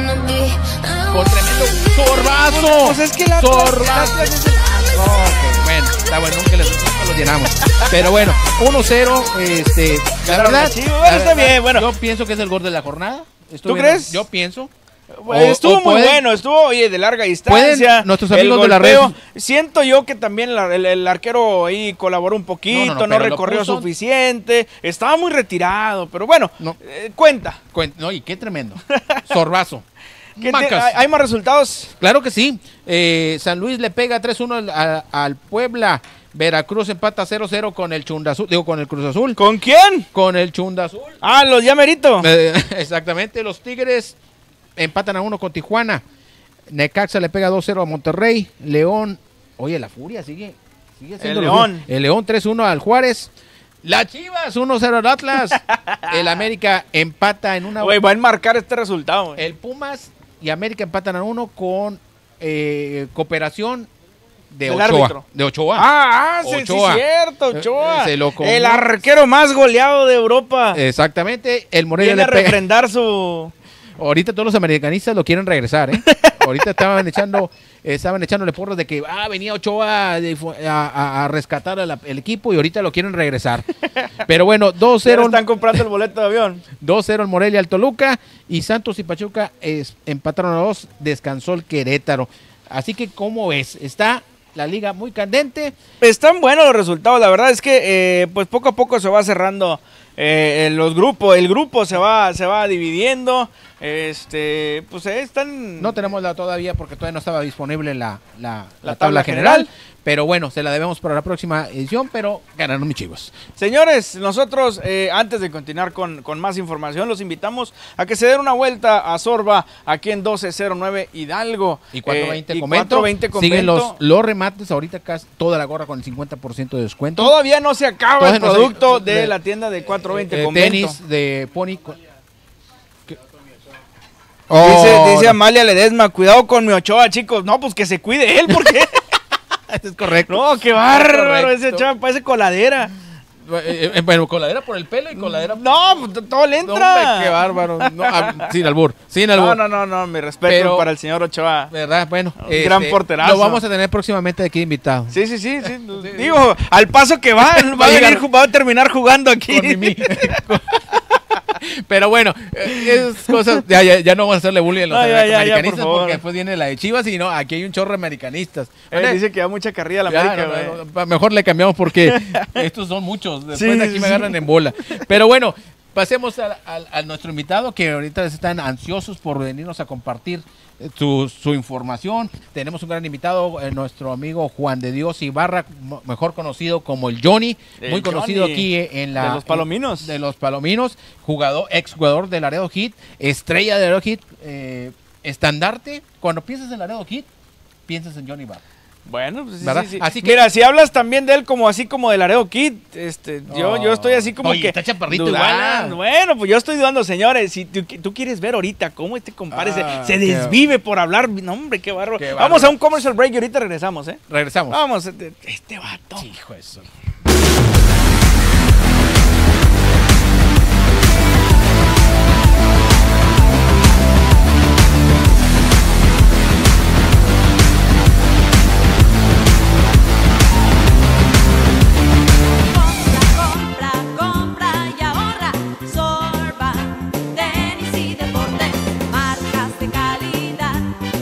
Con tremendo sorbazo. Pues es que el Atlas- sorbazo. el Atlas es el- Ok, bueno, está bueno, nunca les nunca los llenamos. Pero bueno, uno cero, este, la Ganaron verdad, las Chivas. la Bueno, está verdad, bien, bueno. yo pienso que es el gol de la jornada. Estoy ¿Tú viendo- crees? Yo pienso. Pues, O- estuvo o muy pueden- bueno, estuvo oye, de larga distancia. Pueden nuestros el amigos de la golpeo. red- Siento yo que también la- el, el arquero ahí colaboró un poquito, No, no, no, no, pero lo recorrió puso- suficiente. Estaba muy retirado, pero bueno, No. eh, cuenta. Cuen- No, y qué tremendo. Sorbazo. ¿Qué te- Macas. hay, hay más resultados? Claro que sí. Eh, San Luis le pega tres uno al, al- al Puebla. Veracruz empata cero cero con el Chunda Azul, digo con el Cruz Azul. ¿Con quién? Con el Chunda Azul. Ah, los ya merito. Eh, exactamente, los Tigres empatan a uno con Tijuana. Necaxa le pega dos cero a Monterrey. León, oye, la Furia sigue, sigue siendo El lo León. mismo. El León tres uno al Juárez. Las Chivas uno cero al Atlas. El América empata en una. Güey, va a enmarcar este resultado. güey. El Pumas y América empatan a uno con eh, cooperación de Del Ochoa. árbitro. De Ochoa. Ah, ah, sí, sí, Ochoa. cierto, Ochoa. Eh, se lo comió. El arquero más goleado de Europa. Exactamente. El Morelia Viene a le pega. refrendar su... Ahorita todos los americanistas lo quieren regresar, ¿eh? Ahorita estaban echando, estaban echándole porras de que ah, venía Ochoa de- a, a- a rescatar al el equipo y ahorita lo quieren regresar. Pero bueno, dos Pero cero están comprando el boleto de avión. dos cero el Morelia al Toluca y Santos y Pachuca es- empataron a dos, descansó el Querétaro. Así que, ¿cómo ves? Está la liga muy candente. Están buenos los resultados, la verdad es que eh, pues poco a poco se va cerrando eh, los grupos, el grupo se va, se va dividiendo, este, pues eh, están... No tenemos la todavía porque todavía no estaba disponible la, la, la La tabla tabla general. general. Pero bueno, se la debemos para la próxima edición, pero ganaron mis Chivas. Señores, nosotros eh, antes de continuar con, con más información, los invitamos a que se den una vuelta a Sorba aquí en doce cero nueve Hidalgo. Y cuatro veinte Eh, y Convento. cuatro veinte Siguen los, Convento. los remates ahorita casi toda la gorra con el cincuenta por ciento de descuento. Todavía no se acaba Todavía el no se- producto de, de- la tienda de cuatro veinte Eh, Convento. tenis de Pony. con- ¿Qué? Dice, Oh, dice no. Amalia Ledesma, cuidado con mi Ochoa, chicos. No, pues que se cuide él, porque... Es correcto. no, qué bárbaro, Correcto. ese Ochoa parece coladera. Eh, eh, bueno, coladera por el pelo y coladera. No, pues t- todo le No, entra. hombre, qué bárbaro. No, ah, sin albur, sin albur. No, no, no, no, mi respeto Pero- para el señor Ochoa. ¿Verdad? Bueno, Un gran porterazo. Lo vamos a tener próximamente aquí invitado. Sí, sí, sí, sí. Digo, al paso que va, va a, venir, ju- va a terminar jugando aquí. Con Mimi. Pero bueno, eh, es cosas. Ya, ya, ya no vamos a hacerle bullying a los No, ya, ya, ya, americanistas por favor. porque después viene la de Chivas y no, aquí hay un chorro de americanistas. Eh, Vale, dice que da mucha carrilla a la ya, América, no, güey. no, no, mejor le cambiamos porque estos son muchos. Después Sí, de aquí sí, me sí. agarran en bola. Pero bueno, pasemos a, a- a nuestro invitado que ahorita están ansiosos por venirnos a compartir eh, su, su información. Tenemos un gran invitado, eh, nuestro amigo Juan de Dios Ibarra, mo- mejor conocido como el Johnny, El muy conocido Johnny, aquí eh, en la de los Palominos. en- de los Palominos, jugador, ex jugador de Laredo Heat, estrella de Laredo Heat, eh, estandarte. Cuando piensas en Laredo Heat, piensas en Johnny Ibarra. Bueno, pues sí, ¿Verdad? sí, sí. Así que- Mira, si hablas también de él como así como de Laredo Kid, este, yo, yo estoy así como Oye, que... está chaparrito dudando. igual. Bueno, pues yo estoy dudando, señores. Si tú, tú quieres ver ahorita cómo este compadre se- Ah, se, qué- desvive por hablar, no hombre, qué bárbaro. Qué Vamos bárbaro. a un commercial break y ahorita regresamos, ¿eh? Regresamos. Vamos, este, este vato. Hijo de eso. Compra, compra y ahorra. Sorba, tenis y deportes, marcas de calidad.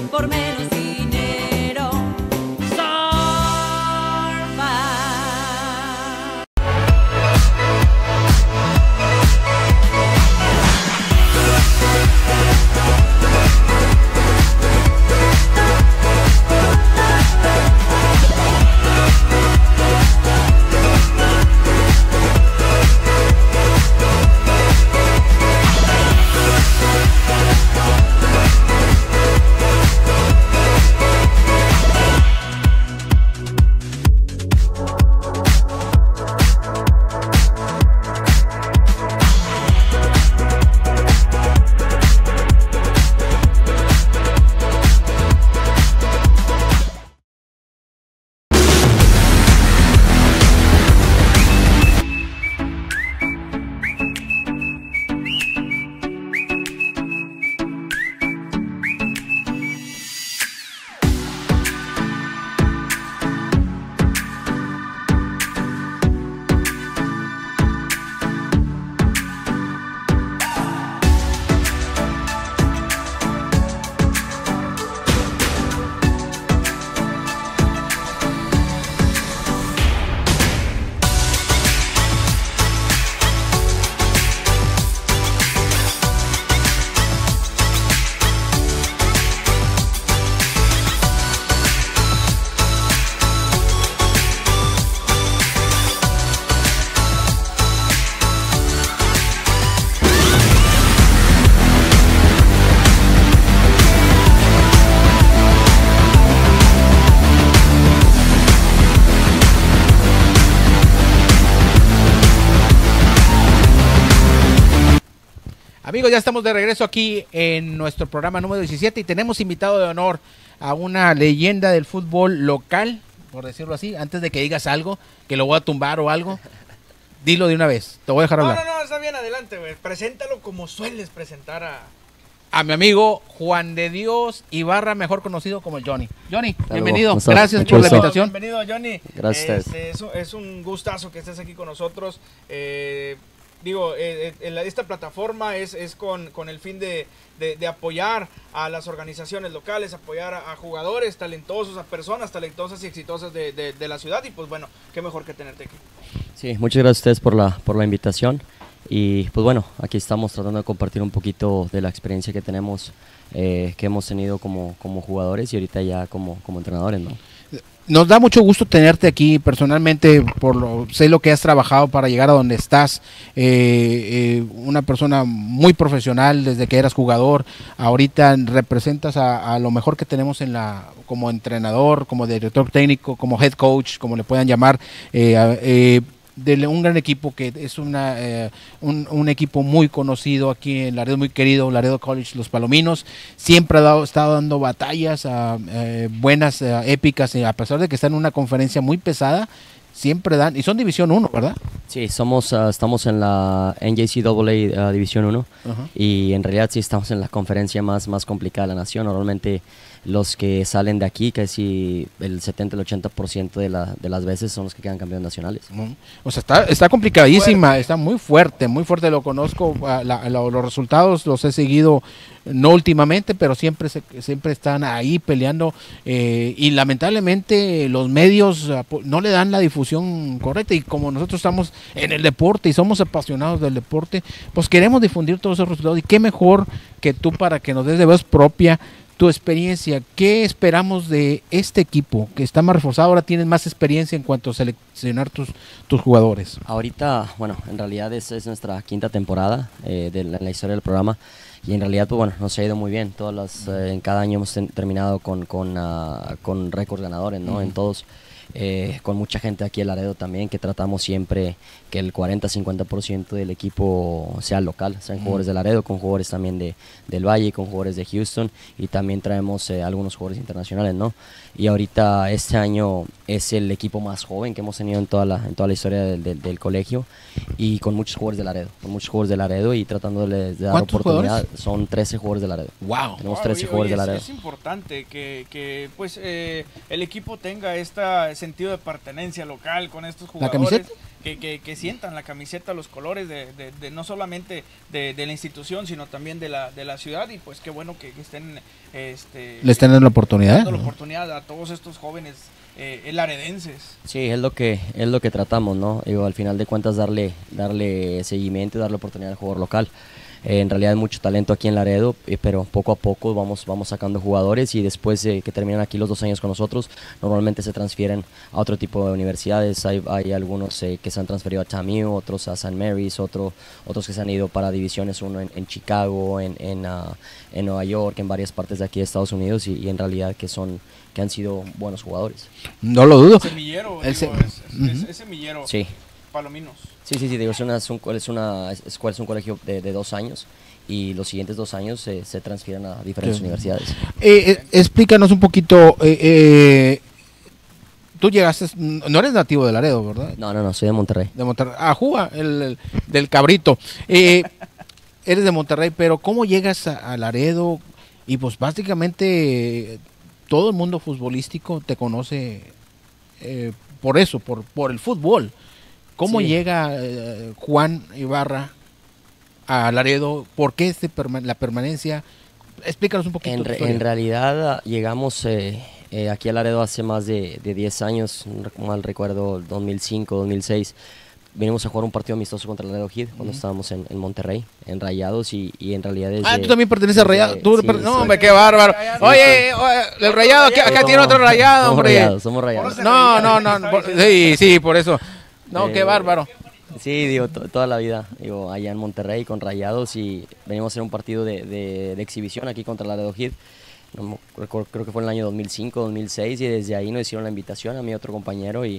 Amigos, ya estamos de regreso aquí en nuestro programa número diecisiete y tenemos invitado de honor a una leyenda del fútbol local, por decirlo así. Antes de que digas algo, que lo voy a tumbar o algo, dilo de una vez, te voy a dejar No, hablar. no, no, está bien, adelante, güey. Preséntalo como sueles presentar a... A mi amigo Juan de Dios Ibarra, mejor conocido como el Johnny. Johnny, Luego, bienvenido, ¿cómo estás? gracias Mucho por la gusto. invitación. Bienvenido, Johnny. Gracias a ustedes. Este, es, un- es un gustazo que estés aquí con nosotros. Eh, digo, eh, eh, la- esta plataforma es, es con, con el fin de, de- de apoyar a las organizaciones locales, apoyar a, a jugadores talentosos, a personas talentosas y exitosas de, de- de la ciudad. Y pues bueno, qué mejor que tenerte aquí. Sí, muchas gracias a ustedes por la, por la invitación. Y pues bueno, aquí estamos tratando de compartir un poquito de la experiencia que tenemos, eh, que hemos tenido como, como jugadores y ahorita ya como, como entrenadores, ¿no? Nos da mucho gusto tenerte aquí personalmente, por lo, sé lo que has trabajado para llegar a donde estás, eh, eh, una persona muy profesional desde que eras jugador, ahorita representas a, a lo mejor que tenemos en la como entrenador, como director técnico, como head coach, como le puedan llamar, eh, a- eh, de un gran equipo que es una eh, un, un equipo muy conocido aquí en Laredo, muy querido, Laredo College, Los Palominos. Siempre ha dado, estado dando batallas a, eh, buenas, eh, épicas, y a pesar de que está en una conferencia muy pesada, siempre dan, y son División uno, ¿verdad? Sí, somos, ah, estamos en la N J C A A ah, División uno Ajá. y en realidad sí estamos en la conferencia más, más complicada de la nación. Normalmente los que salen de aquí, casi el setenta, el ochenta por ciento de, la, de las veces son los que quedan campeones nacionales. Mm. O sea, está, está complicadísima, está muy fuerte, muy fuerte, lo conozco, ah, la- la- los resultados los he seguido, no últimamente, pero siempre se- siempre están ahí peleando, eh, y lamentablemente los medios ah, po- no le dan la difusión correcta, y como nosotros estamos en el deporte y somos apasionados del deporte, pues queremos difundir todos esos resultados, y qué mejor que tú para que nos des de voz propia tu experiencia. ¿Qué esperamos de este equipo que está más reforzado? Ahora tienes más experiencia en cuanto a seleccionar tus, tus jugadores. Ahorita, bueno, en realidad es, es nuestra quinta temporada eh, de la, en la historia del programa y en realidad, pues bueno, nos ha ido muy bien. Todas las, eh, en cada año hemos ten- terminado con, con, ah, con récords ganadores, ¿no? Ujú. En todos, eh, con mucha gente aquí en Laredo también, que tratamos siempre que el cuarenta a cincuenta por ciento del equipo sea local, sean Ujú. jugadores de Laredo, con jugadores también de, del Valle, con jugadores de Houston y también traemos eh, algunos jugadores internacionales, ¿no? Y ahorita este año es el equipo más joven que hemos tenido en toda la, en toda la historia del, del- del colegio y con muchos jugadores de Laredo, con muchos jugadores de Laredo y tratándoles de dar ¿Cuántos oportunidad. jugadores? Son trece jugadores de Laredo. Wow. Tenemos Wow, trece oye, jugadores de es- Laredo. Es, importante que, que, pues eh, el equipo tenga este sentido de pertenencia local con estos ¿La jugadores. camiseta? Que, que, que sientan la camiseta, los colores de, de- de no solamente de, de la institución, sino también de la, de la ciudad. Y pues qué bueno que, que estén este, ¿Les estén dando la oportunidad? dando la oportunidad a todos estos jóvenes eh, laredenses. Sí, es lo que es lo que tratamos, ¿no? Digo, al final de cuentas darle darle seguimiento y darle oportunidad al jugador local. Eh, en realidad hay mucho talento aquí en Laredo, eh, pero poco a poco vamos vamos sacando jugadores y después de que terminan aquí los dos años con nosotros, normalmente se transfieren a otro tipo de universidades. Hay, hay algunos eh, que se han transferido a T A M U, otros a Saint Mary's, otro, otros que se han ido para divisiones uno en, en Chicago, en, en, ah, en Nueva York, en varias partes de aquí de Estados Unidos y, y en realidad que son que han sido buenos jugadores. No lo dudo. Semillero, El digo, se- es, es- es- Ujú. es semillero, Sí. Palominos. Sí, sí, sí, digo, es una, es un, es una es, es un colegio de, de dos años y los siguientes dos años se, se transfieren a diferentes Sí. universidades. Eh, eh, explícanos un poquito. eh, eh, tú llegaste, no eres nativo de Laredo, ¿verdad? No, no, no, soy de Monterrey. De Monterrey. Ah, Juga, el, el- del cabrito. Eh, eres de Monterrey, pero ¿cómo llegas a, a Laredo? Y pues básicamente eh, todo el mundo futbolístico te conoce eh, por eso, por, por el fútbol. ¿Cómo Sí. llega eh, Juan Ibarra a Laredo? ¿Por qué este perma- la permanencia? Explícanos un poquito. En, tu re- historia. en realidad ah, llegamos eh, eh, aquí a Laredo hace más de, de diez años, no rec- mal recuerdo, dos mil cinco, dos mil seis. Vinimos a jugar un partido amistoso contra el Laredo Heat cuando Ujú. estábamos en, en Monterrey, en Rayados y, y en realidad desde... Ah, tú también perteneces a desde- Rayado. Tú sí, per- sí. no, hombre, qué bárbaro. Sí, Oye, oye, el Rayado, aquí- acá Somos- tiene otro Rayado, somos hombre. Rayados, somos Rayados. Por No, no, no. por- sí, sí, por eso. No, Eh, qué bárbaro. Sí, digo, to- toda la vida, digo, allá en Monterrey con Rayados y venimos a hacer un partido de, de- de exhibición aquí contra el Laredo Heat. No me recuerdo, creo que fue en el año dos mil cinco, dos mil seis y desde ahí nos hicieron la invitación a mí y otro compañero y,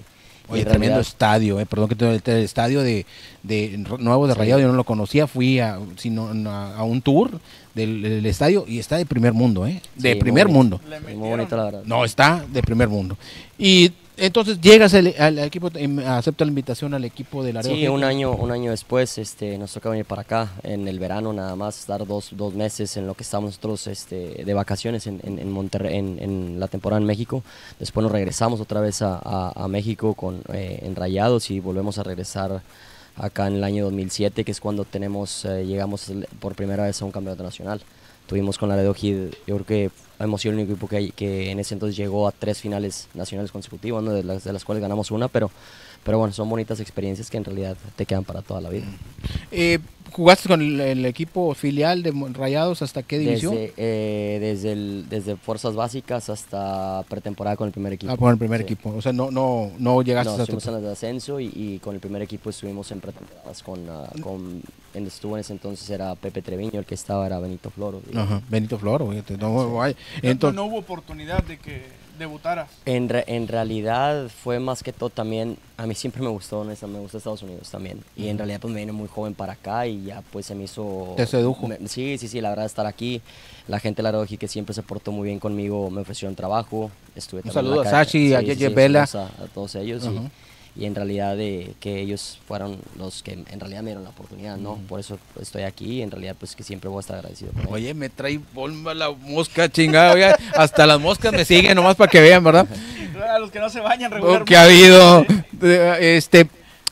Oye, En tremendo realidad- estadio, eh, perdón que te el, el estadio de, de nuevo de Sí. Rayado, yo no lo conocía, fui a, sino, a, a un tour del, del estadio y está de primer mundo, ¿eh? De Sí, primer muy mundo. Le Muy metieron. bonito, la verdad. No, está de primer mundo. Y entonces llegas al, al equipo, em, acepta la invitación al equipo de Laredo. Sí, un año, un año después este, nos toca venir para acá, en el verano nada más, estar dos, dos meses en lo que estábamos nosotros este, de vacaciones en, en, en Monterrey, en, en la temporada en México. Después nos regresamos otra vez a, a, a México con, eh, en Rayados y volvemos a regresar acá en el año dos mil siete, que es cuando tenemos, eh, llegamos el- por primera vez a un campeonato nacional. Tuvimos con Laredo Heat, yo creo que hemos sido el único equipo que, que en ese entonces llegó a tres finales nacionales consecutivas, ¿no? de, las, de las cuales ganamos una, pero, pero bueno, son bonitas experiencias que en realidad te quedan para toda la vida. Eh, ¿Jugaste con el, el equipo filial de Mon- Rayados hasta qué división? Desde, eh, desde, el, desde fuerzas básicas hasta pretemporada con el primer equipo. Ah, con el primer Sí. equipo. O sea, no, no, no llegaste No, hasta estuvimos en las de ascenso y, y con el primer equipo estuvimos en pretemporadas con, ah, con en, estuvo en ese entonces era Pepe Treviño, el que estaba era Benito Floro. y- Ajá, Benito Floro, fíjate, no, vaya. No- Entonces, no hubo oportunidad de que debutaras. En, re- en realidad fue más que todo también, a mí siempre me gustó, honesta- me gustó Estados Unidos también. Y en realidad pues me vine muy joven para acá y ya pues se me hizo... Te sedujo. me- sí, sí, sí, la verdad estar aquí. La gente de Laredo Heat que siempre se portó muy bien conmigo, me ofrecieron trabajo. Estuve Un también en saludo la a ca- Sachi, a sí, sí, Yeye sí, Vela. saludos A, a todos ellos. y- Ajá. Y, en realidad de que ellos fueron los que en realidad me dieron la oportunidad, ¿no? Por eso estoy aquí y en realidad pues que siempre voy a estar agradecido con ellos. oye, me trae bomba la mosca, chingada, oiga, hasta las moscas me siguen nomás para que vean, ¿verdad? A los que no se bañan Oh, regularmente. que ha habido, eh, este...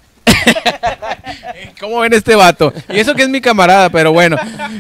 ¿Cómo ven este vato? Y eso que es mi camarada, pero bueno.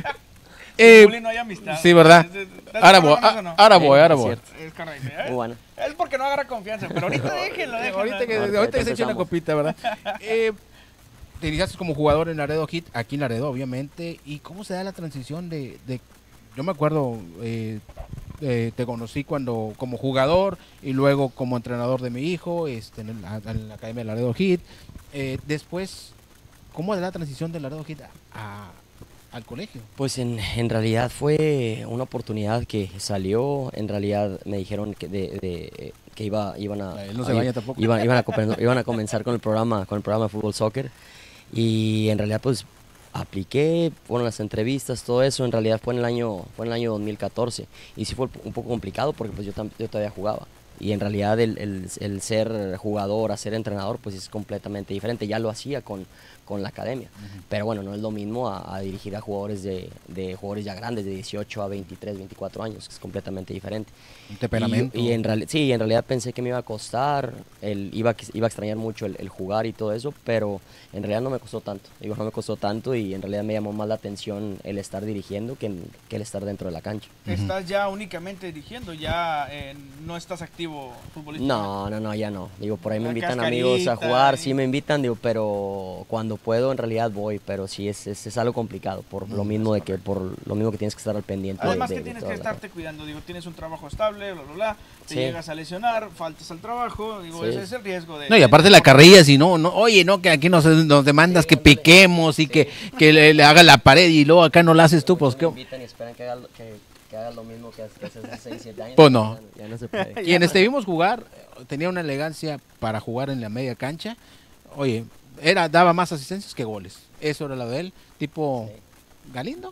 Eh, Bullying no hay amistad. sí, ¿verdad? ¿Es- es- es- Ahora voy, ¿es- eso no? ahora Sí, voy, ahora es voy. cierto. Es correcto. ¿eh? Muy bueno. Es porque no agarra confianza, pero ahorita déjenlo, déjenlo. Ahorita que, Ahorita ahorita que se eche una empezamos. copita, ¿verdad? Eh, te iniciaste como jugador en Laredo Heat, aquí en Laredo, obviamente. ¿Y cómo se da la transición de... de- yo me acuerdo, eh, eh, te conocí cuando como jugador y luego como entrenador de mi hijo este, en, la, en la Academia de Laredo Heat. Eh, después, ¿cómo da la transición de Laredo Heat a- al colegio? Pues en, en realidad fue una oportunidad que salió, en realidad me dijeron que, de, de- que iba, iban a, Él no se a- baña tampoco. Iban, iban a, comen- iban a comenzar con el programa, con el programa de fútbol soccer y en realidad pues apliqué, fueron las entrevistas, todo eso, en realidad fue en el año, fue en el año dos mil catorce y sí fue un poco complicado porque pues yo, tam- yo todavía jugaba. Y en realidad el, el- el ser jugador a ser entrenador pues es completamente diferente. Ya lo hacía con, con la academia. Pero bueno, no es lo mismo a, a dirigir a jugadores de, de jugadores ya grandes, de dieciocho a veintitrés, veinticuatro años, que es completamente diferente. Un temperamento. Y, y en reali- sí, en realidad pensé que me iba a costar, el, iba, a quis- iba a extrañar mucho el, el jugar y todo eso, pero en realidad no me costó tanto. Digo, no me costó tanto y en realidad me llamó más la atención el estar dirigiendo que, en- que el estar dentro de la cancha. Estás ya únicamente dirigiendo, ya eh, no estás activo futbolísticamente. No, no, no, ya no. Digo, por ahí me La invitan amigos a cascarita jugar, y- sí me invitan, digo, pero cuando puedo en realidad voy, pero sí es, es, es algo complicado por lo mismo de que por lo mismo que tienes que estar al pendiente. de- Además de- que de tienes toda que la- estarte cuidando, digo, tienes un trabajo estable, bla, bla, bla, te Sí. llegas a lesionar, faltas al trabajo, digo, Sí. ese es el riesgo de... No, y aparte la carrilla, si no, no, oye, no, que aquí nos, nos demandas que piquemos y que, que le, le haga la pared y luego acá no la haces tú, pues Me ¿qué? invitan y esperan que haga, lo- que, que haga lo mismo que hace hace seis, siete años. Pues no. Ya, ya no se puede. Quienes te vimos jugar, eh, tenía una elegancia para jugar en la media cancha. Oye, era, daba más asistencias que goles. Eso era lo de él. Tipo, Sí. ¿Galindo?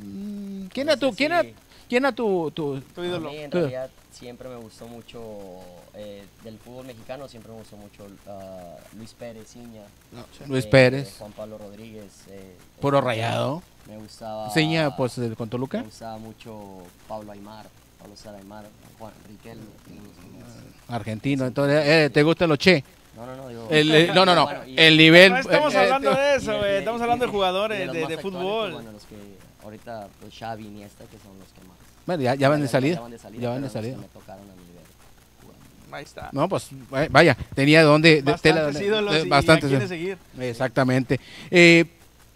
Mm, ¿Quién No era tu, sé quién si- era, quién era tu, tu- Tu ídolo. A mí en Tú- realidad siempre me gustó mucho eh, del fútbol mexicano, siempre me gustó mucho ah, Luis Pérez, Ciña. Luis eh, Pérez, Juan Pablo Rodríguez. eh, puro eh, rayado? Me gustaba. Seña, pues, el- con Toluca. Me gustaba mucho Pablo Aymar, Pablo Sara Aymar, Juan Riquelme. me gusta más. Argentino. Entonces, eh, ¿te gusta los che? No, no, no, digo. El, eh, no, no, no. Bueno, y- El nivel. No estamos eh, hablando eh, de y eso, el- güey, y- estamos y- hablando de y jugadores los de, más de actuales, fútbol. pues, bueno, los que ahorita, pues Xavi, Iniesta, que son los que más. Bueno, ya, ya van de salida. Ya van de salida. Ya van pero de los que salida. me tocaron a mí ver jugar. Ahí está. No, pues eh, vaya, tenía donde. de- Bastantes tela- ídolos de- y bastantes, a quiénes seguir. Exactamente. Eh,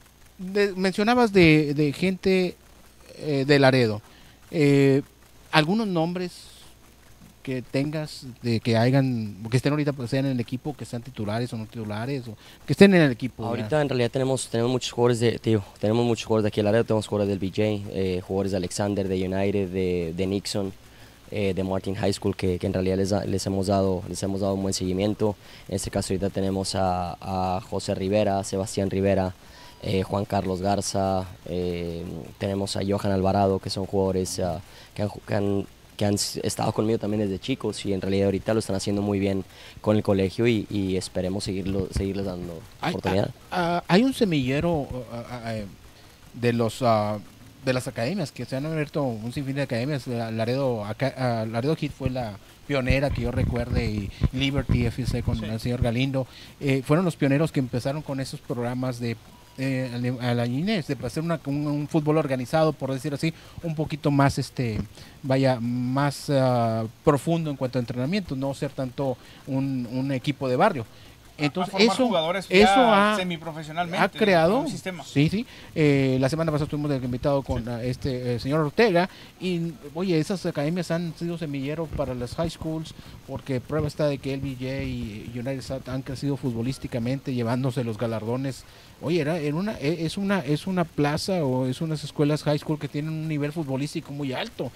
de- mencionabas de, de gente eh, de Laredo. Eh, ¿Algunos nombres que tengas de que hayan, que estén ahorita, pues, sean en el equipo, que sean titulares o no titulares, o que estén en el equipo? Ahorita en realidad tenemos, tenemos muchos jugadores de, tío, tenemos muchos jugadores de aquí en Laredo, tenemos jugadores del B J, eh, jugadores de Alexander, de United, de, de Nixon, eh, de Martin High School que, que en realidad les, da- les, hemos dado, les hemos dado un buen seguimiento. En este caso ahorita tenemos a, a José Rivera, Sebastián Rivera, eh, Juan Carlos Garza, eh, tenemos a Johan Alvarado, que son jugadores ah, que, han, ju- que, han, que han s- estado conmigo también desde chicos y en realidad ahorita lo están haciendo muy bien con el colegio y, y esperemos seguirlo, seguirles dando Hay, oportunidad. ah, ah, hay un semillero ah, ah, ah, de los ah, de las academias que se han abierto un sinfín de academias. La- Laredo, acá, ah, Laredo Kid fue la pionera que yo recuerde y Liberty F C con Sí. el señor Galindo eh, fueron los pioneros que empezaron con esos programas de eh, a la niñez, de hacer una- un, un fútbol organizado, por decir así, un poquito más este vaya más ah, profundo en cuanto a entrenamiento, no ser tanto un, un equipo de barrio. Entonces, a formar eso, jugadores eso ya ha, semiprofesionalmente, ha digo, creado, con un sistema. sí, sí. Eh, la semana pasada estuvimos de invitado con ah, este eh, señor Ortega y, oye, esas academias han sido semillero para las high schools porque prueba está de que L B J y United South han crecido futbolísticamente, llevándose los galardones. Oye, era, era una, e- es una es una plaza o es unas escuelas high school que tienen un nivel futbolístico muy alto.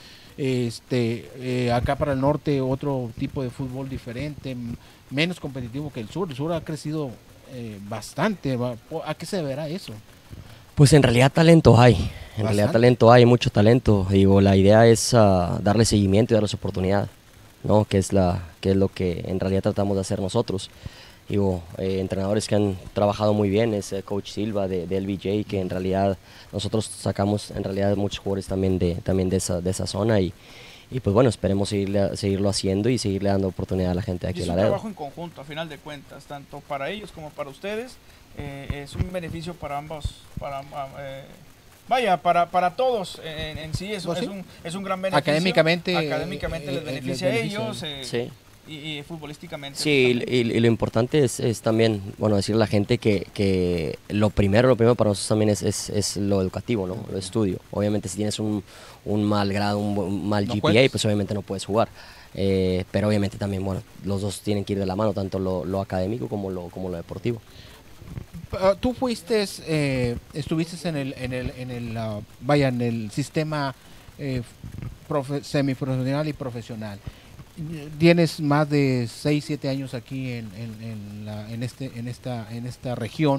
Este, eh, acá para el norte otro tipo de fútbol diferente, m- menos competitivo que el sur. El sur ha crecido eh, bastante. va- po- ¿A qué se deberá eso? Pues en realidad talento hay, en realidad Bastante. talento hay, mucho talento. Digo, la idea es ah, darle seguimiento y darles oportunidad, ¿no? Que es la, que es lo que en realidad tratamos de hacer nosotros. Digo, eh, entrenadores que han trabajado muy bien es eh, Coach Silva de, de L B J, que en realidad nosotros sacamos en realidad muchos jugadores también de, también de esa, de esa zona y, y pues bueno, esperemos seguirle, seguirlo haciendo y seguirle dando oportunidad a la gente de Y aquí es de un Laredo. trabajo en conjunto, a final de cuentas, tanto para ellos como para ustedes. eh, es un beneficio para ambos, para, amba- eh, vaya, para, para todos en, en sí, es, Pues es sí. un, es un gran beneficio. Académicamente, Académicamente eh, les eh, beneficia les a beneficia. ellos eh, Sí. y, y futbolísticamente. Sí, y, también. y- y lo importante es, es también, bueno, decirle a la gente que, que lo primero, lo primero para nosotros también es, es, es lo educativo, ¿no? Lo estudio. Obviamente si tienes un, un mal grado, un, bu- un mal No G P A, puedes. pues obviamente no puedes jugar. Eh, pero obviamente también, bueno, los dos tienen que ir de la mano, tanto lo, lo académico como lo, como lo deportivo. Ah, tú fuiste, eh, estuviste en el, en el, en el ah, vaya, en el sistema eh, profe- semiprofesional y profesional. Tienes más de seis siete años aquí en, en, en la- en este, en, esta, en esta región.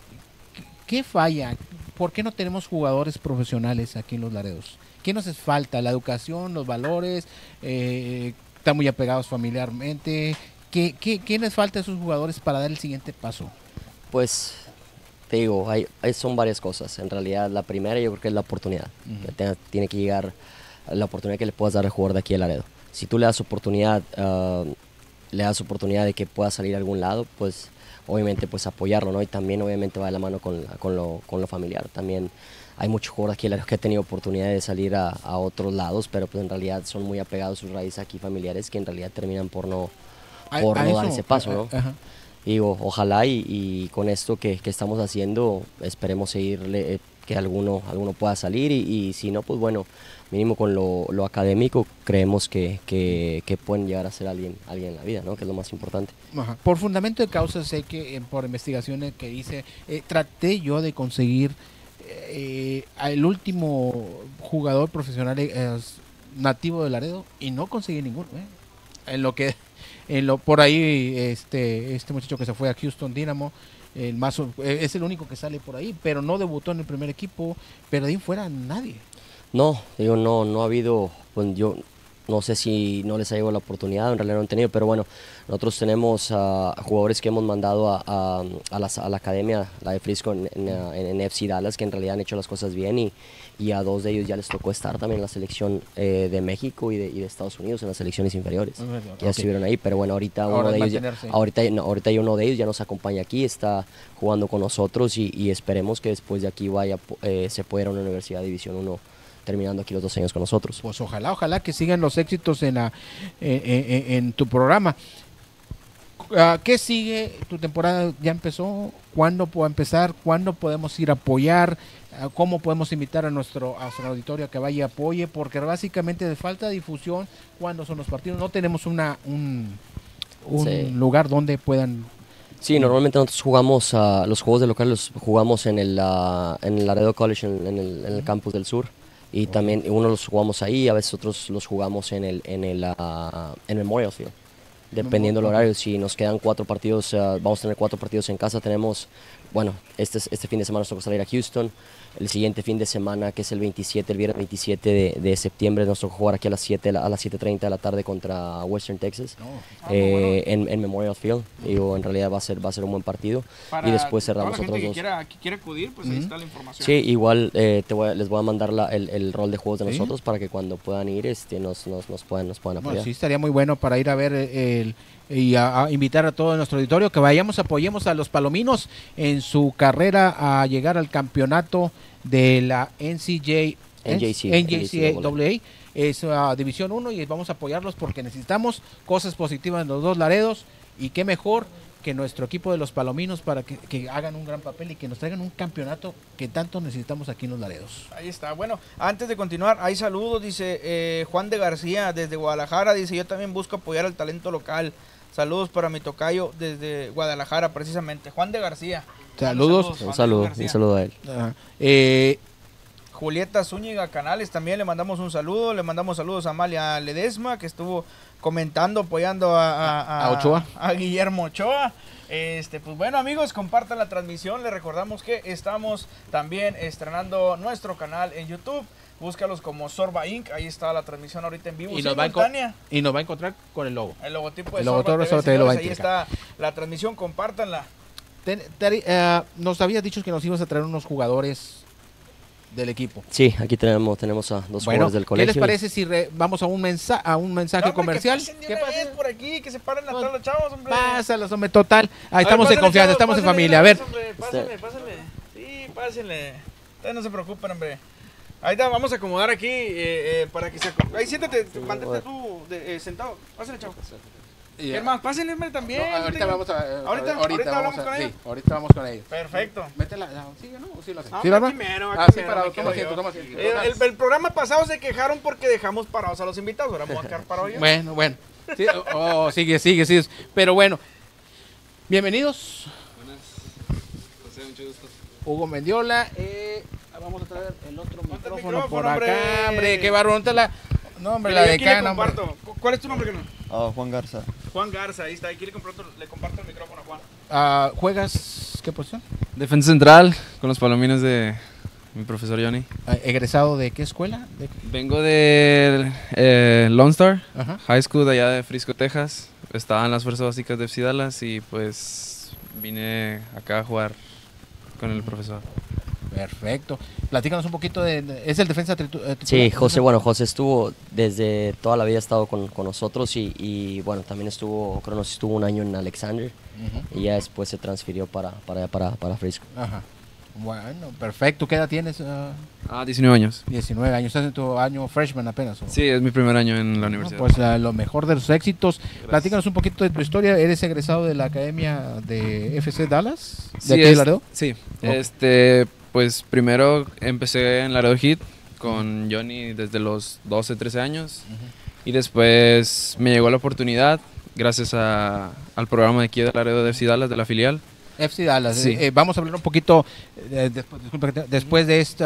¿Qué falla? ¿Por qué no tenemos jugadores profesionales aquí en Los Laredos? ¿Qué nos hace falta? ¿La educación, los valores? Eh, ¿Están muy apegados familiarmente? ¿Qué, qué, qué les falta a esos jugadores para dar el siguiente paso? Pues te digo, hay, hay- son varias cosas. En realidad, la primera yo creo que es la oportunidad. Ujú. Que tenga- tiene que llegar la oportunidad que le puedas dar al jugador de aquí a Laredo. Si tú le das oportunidad, ah, le das oportunidad de que pueda salir a algún lado, pues obviamente pues apoyarlo, ¿no? Y también obviamente va de la mano con, la- con, lo, con lo familiar. También hay muchos jugadores aquí en Laredo que han tenido oportunidad de salir a, a otros lados, pero pues en realidad son muy apegados a sus raíces aquí familiares que en realidad terminan por no, A- por a no dar eso, ese paso, a- ¿no? ajá. Digo, ojalá y, y con esto que, que estamos haciendo, esperemos seguirle, eh, que alguno, alguno pueda salir y, y si no, pues bueno, mínimo con lo, lo académico, creemos que, que, que pueden llegar a ser alguien, alguien en la vida, ¿no? Que es lo más importante. Ajá. Por fundamento de causa sé que eh, por investigaciones que hice, eh, traté yo de conseguir eh, al último jugador profesional eh, nativo de Laredo y no conseguí ninguno. eh. En lo que, en lo por ahí este este muchacho que se fue a Houston Dynamo, el más eh, es el único que sale por ahí, pero no debutó en el primer equipo, pero de ahí fuera nadie. No, digo, no, no ha habido, pues yo no sé si no les ha llegado la oportunidad, en realidad no han tenido, pero bueno, nosotros tenemos ah, jugadores que hemos mandado a, a, a las- a la academia, la de Frisco en, en, ah, en- en F C Dallas, que en realidad han hecho las cosas bien y, y a dos de ellos ya les tocó estar también en la selección eh, de México y de, y de Estados Unidos en las selecciones inferiores. Es verdad, Que ya ok. estuvieron ahí, pero bueno, ahorita Ahora uno de es ellos, ya, mantenerse. ahorita, no, ahorita hay uno de ellos ya nos acompaña aquí, está jugando con nosotros y, y esperemos que después de aquí vaya, eh, se pueda ir a una universidad de División uno terminando aquí los dos años con nosotros. Pues ojalá, ojalá que sigan los éxitos en, la, en, en- en tu programa. Ah, ¿Qué sigue? ¿Tu temporada ya empezó? ¿Cuándo puede empezar? ¿Cuándo podemos ir a apoyar? Ah, ¿Cómo podemos invitar a nuestro, a nuestro auditorio a que vaya y apoye? Porque básicamente de falta difusión, ¿cuándo son los partidos? No tenemos una un, un Sí. lugar donde puedan... Sí, normalmente nosotros jugamos ah, los juegos de local los jugamos en el ah, en el Laredo College en, en el, en el campus del sur. Y también uno los jugamos ahí, a veces otros los jugamos en el, en el, uh, en Memorial Field. Dependiendo del horario, si nos quedan cuatro partidos, uh, vamos a tener cuatro partidos en casa. Tenemos, bueno, este, este fin de semana nos toca salir a Houston. El siguiente fin de semana, que es el veintisiete, el viernes veintisiete de, de septiembre, nos toca jugar aquí a las siete, a las siete treinta de la tarde contra Western Texas, Ah, eh, en, en Memorial Field. Digo, en realidad va a ser, va a ser un buen partido. Para Y después toda cerramos la gente otros que dos. quiera, que quiera acudir, pues ahí está la información. Sí, igual eh, te voy a- les voy a mandar la- el, el rol de juegos de ¿Sí? nosotros para que cuando puedan ir este, nos, nos, nos puedan, nos puedan Bueno, apoyar. sí, estaría muy bueno para ir a ver el, y a, a invitar a todo nuestro auditorio que vayamos, apoyemos a los Palominos en su carrera a llegar al campeonato de la N C J N J C, N J C A A. Es uh, División uno y vamos a apoyarlos porque necesitamos cosas positivas en los dos Laredos y qué mejor que nuestro equipo de los Palominos para que, que hagan un gran papel y que nos traigan un campeonato que tanto necesitamos aquí en los Laredos. Ahí está. Bueno, antes de continuar, hay saludos, dice eh, Juan de García desde Guadalajara, dice yo también busco apoyar al talento local. Saludos para mi tocayo desde Guadalajara, precisamente. Juan de García. Saludos. Juan Un de saludo, García. un saludo a él. Ajá. Eh, Julieta Zúñiga Canales también le mandamos un saludo, le mandamos saludos a Amalia Ledesma que estuvo comentando, apoyando a, a- A Ochoa. a Guillermo Ochoa. Este, pues bueno amigos, compartan la transmisión, les recordamos que estamos también estrenando nuestro canal en YouTube, búscalos como Sorba Inc, ahí está la transmisión ahorita en vivo, y, nos va a enco- simultánea. y nos va a encontrar con el logo. El logotipo de El Sorba logotipo de T V, Sorba T V lo va a señores, ahí está la transmisión, compártanla. Ten- Tari, eh, nos habías dicho que nos ibas a traer unos jugadores del equipo. Sí, aquí tenemos, tenemos a dos Bueno, jugadores del ¿qué colegio. les parece si re- vamos a un mensaje a un mensaje No, hombre, comercial? Que pasen de ¿Qué una pasa? vez por aquí, que se paren No, atrás los chavos, hombre. Pásalos, hombre, total. Ahí A ver, estamos en pásenle, confianza, chavos, estamos en pásenle familia. A de ver, una vez, hombre, pásenle, pásenle. Sí, pásenle. Ustedes no se preocupen, hombre. Ahí está, vamos a acomodar aquí eh, eh, para que se... Ahí siéntate, mantente tú de- eh, sentado. Pásenle, chavo. ¿Qué más? Pásenle, hombre, también. No, ahorita digo. vamos a, Ahorita- ahorita vamos hablamos a- con sí, ellos. ahorita vamos con ellos. Perfecto. Métela, la- ¿sigue, no? ¿O sí lo hace? Ah, ¿Sí, aquí Barba? mero, aquí Ah, sí, mero, parado, me quedo toma yo. asiento, toma asiento. Eh, El, el programa pasado se quejaron porque dejamos parados a los invitados. Ahora vamos a quedar parados yo. Bueno, bueno. Sí, oh, oh, sigue, sigue, sigue. Pero bueno, bienvenidos. José, mucho gusto. Hugo Mendiola. Eh, vamos a traer el otro Ponte el micrófono por micrófono, acá, hombre. hombre. Qué bárbaro. ¿Dónde está la? No, hombre, Mira, la yo aquí le decana, hombre. comparto. Cu- ¿Cuál es tu nombre, carnal? Ah, Juan Garza. Juan Garza, ahí está. Aquí le comparto, le comparto el micrófono a Juan. Ah, ¿Juegas qué posición? Defensa central con los palominos de mi profesor Johnny. Ah, ¿Egresado de qué escuela? De- Vengo de eh, Lone Star Ajá. High School de allá de Frisco, Texas. Estaba en las fuerzas básicas de F C Dallas y pues vine acá a jugar con el profesor. Perfecto. Platícanos un poquito de... de- ¿Es el defensa tritu- eh, titular? Sí, José, bueno, José estuvo desde toda la vida ha estado con, con nosotros y, y, bueno, también estuvo, creo que estuvo un año en Alexander Ujú. y ya después se transfirió para, para, allá, para, para Frisco. Ajá. Bueno, perfecto. ¿Qué edad tienes? Ah, Ah, diecinueve años. diecinueve años. ¿Estás en tu año freshman apenas? ¿o? Sí, es mi primer año en la No, universidad. pues ah, lo mejor de los éxitos. Platícanos un poquito de tu historia. ¿Eres egresado de la academia de F C Dallas? ¿De Sí, aquí de es- Laredo? Sí, Ok. este, pues primero empecé en Laredo Heat con Johnny desde los doce, trece años y después me llegó la oportunidad gracias a- al programa de aquí de Laredo de F C Dallas, de la filial. F C Dallas. Sí. Eh, eh, vamos a hablar un poquito, eh, después, disculpa que te- después de este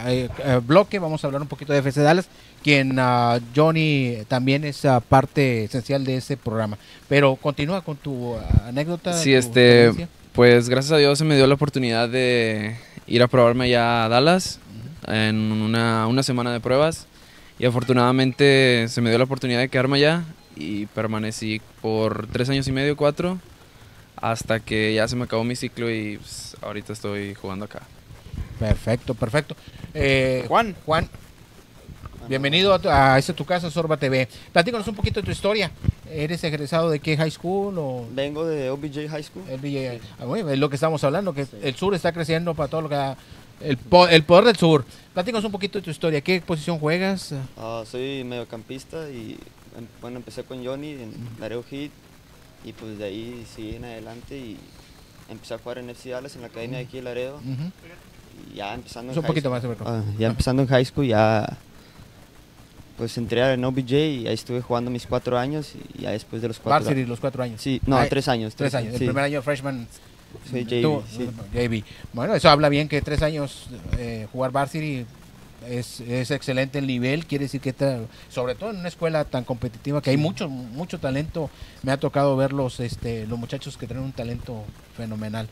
bloque, vamos a hablar un poquito de F C Dallas, quien ah, Johnny también es ah, parte esencial de ese programa. Pero continúa con tu ah, anécdota. Sí, tu este, experiencia. pues gracias a Dios se me dio la oportunidad de ir a probarme allá a Dallas en una, una semana de pruebas y afortunadamente se me dio la oportunidad de quedarme allá y permanecí por tres años y medio, cuatro, hasta que ya se me acabó mi ciclo y pues, ahorita estoy jugando acá. Perfecto, perfecto. Eh, Juan. Juan, bienvenido a, tu- a esta tu casa, Sorba T V. Platícanos un poquito de tu historia. ¿Eres egresado de qué high school o...? Vengo de O B J High School. El V J. Ah, bueno, es lo que estamos hablando, que el sur está creciendo para todo lo que da. El, po- el poder del sur. Platícanos un poquito de tu historia. ¿Qué posición juegas? Ah, soy mediocampista y em- bueno, empecé con Johnny en Laredo Heat y pues de ahí seguí en adelante y empecé a jugar en F C Dallas en la academia de aquí de Laredo Ujú. y ya empezando Es en un high poquito school- más de micrófono. ah, ya empezando en high school ya pues entré en O B J y ahí estuve jugando mis cuatro años y ya después de los cuatro Varsity, los cuatro años. sí, no, Ay, tres años. Tres años. sí. El primer año freshman. Soy tú, J V, sí. J V. Bueno, eso habla bien que tres años eh, jugar varsity es, es excelente el nivel, quiere decir que está, sobre todo en una escuela tan competitiva que hay mucho mucho talento, me ha tocado ver los, este, los muchachos que tienen un talento fenomenal.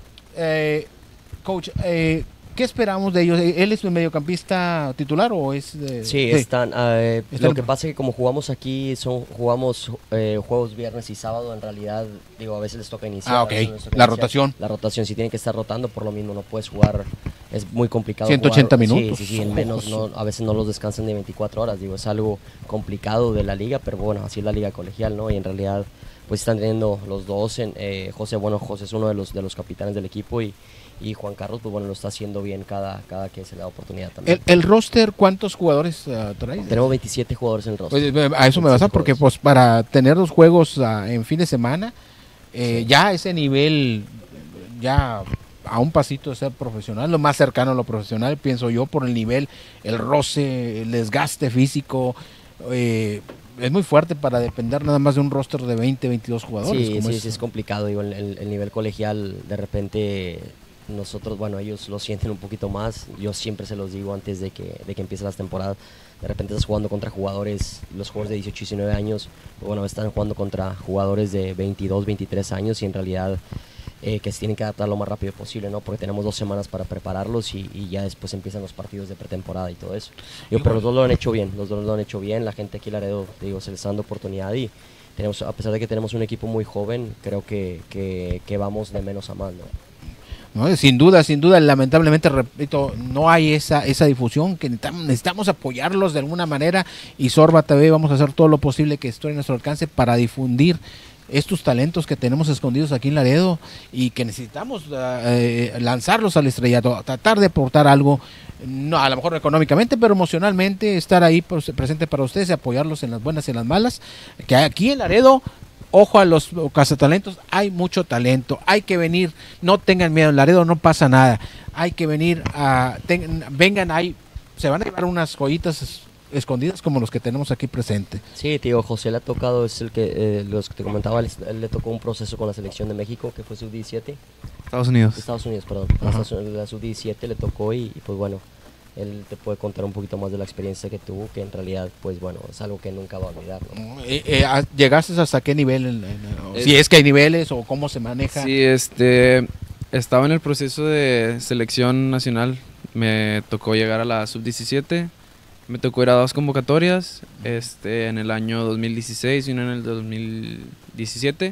Eh, coach, eh, ¿qué esperamos de ellos? ¿Él es un mediocampista titular o es de, Sí, sí. están. eh, Están lo en- que pasa es que como jugamos aquí, son jugamos eh, juegos viernes y sábado, en realidad, digo, a veces les toca iniciar. Ah, a ok. veces les toca La iniciar. rotación. La rotación, si tienen que estar rotando, por lo mismo no puedes jugar, es muy complicado. ciento ochenta jugar- minutos. Sí, sí, sí, en menos, no, a veces no los descansan de veinticuatro horas, digo, es algo complicado de la liga, pero bueno, así es la liga colegial, ¿no? Y en realidad, pues están teniendo los dos, en, eh, José, bueno, José es uno de los, de los capitanes del equipo y y Juan Carlos, pues bueno, lo está haciendo bien cada, cada que se le da oportunidad también. El, el roster, ¿cuántos jugadores uh, trae? Tenemos veintisiete jugadores en el roster. Pues, a eso me vas a porque pues para tener los juegos uh, en fin de semana, eh, Sí. ya ese nivel, ya a un pasito de ser profesional, lo más cercano a lo profesional, pienso yo, por el nivel, el roce, el desgaste físico, eh, es muy fuerte para depender nada más de un roster de veinte, veintidós jugadores. Sí, como sí, es. sí, es complicado. Digo, el, el- el nivel colegial, de repente, nosotros, bueno, ellos lo sienten un poquito más. Yo siempre se los digo antes de que, de que empiece las temporadas. De repente estás jugando contra jugadores, los jugadores de dieciocho, diecinueve años, bueno, están jugando contra jugadores de veintidós, veintitrés años y en realidad eh, que se tienen que adaptar lo más rápido posible, ¿no? Porque tenemos dos semanas para prepararlos y, y ya después empiezan los partidos de pretemporada y todo eso. Digo, pero los dos lo han hecho bien, los dos lo han hecho bien. La gente aquí en Laredo, digo, se les está dando oportunidad y tenemos, a pesar de que tenemos un equipo muy joven, creo que, que, que vamos de menos a más, ¿no? ¿No? Sin duda, sin duda, lamentablemente, repito, no hay esa, esa difusión que necesitamos, necesitamos apoyarlos de alguna manera y Sorba T V vamos a hacer todo lo posible que esté en nuestro alcance para difundir estos talentos que tenemos escondidos aquí en Laredo y que necesitamos eh, lanzarlos al estrellato, tratar de aportar algo, no, a lo mejor económicamente, pero emocionalmente, estar ahí pues, presente para ustedes y apoyarlos en las buenas y en las malas, que aquí en Laredo, ojo a los cazatalentos, hay mucho talento, hay que venir, no tengan miedo, en Laredo no pasa nada, hay que venir, a, ten, vengan ahí, se van a llevar unas joyitas es, escondidas como los que tenemos aquí presentes. Sí, tío, José le ha tocado, es el que, eh, los que te comentaba, él, él le tocó un proceso con la selección de México, que fue sub diecisiete, Estados Unidos. Estados Unidos, perdón, Ajá. la sub diecisiete le tocó y, y pues bueno, él te puede contar un poquito más de la experiencia que tuvo, que en realidad, pues bueno, es algo que nunca va a olvidar, ¿no? Eh, eh, ¿Llegaste hasta qué nivel? En, en, Es- si es que hay niveles o cómo se maneja. Sí, este, estaba en el proceso de selección nacional. Me tocó llegar a la sub diecisiete. Me tocó ir a dos convocatorias, este, en el año dos mil dieciséis y una en el dos mil diecisiete.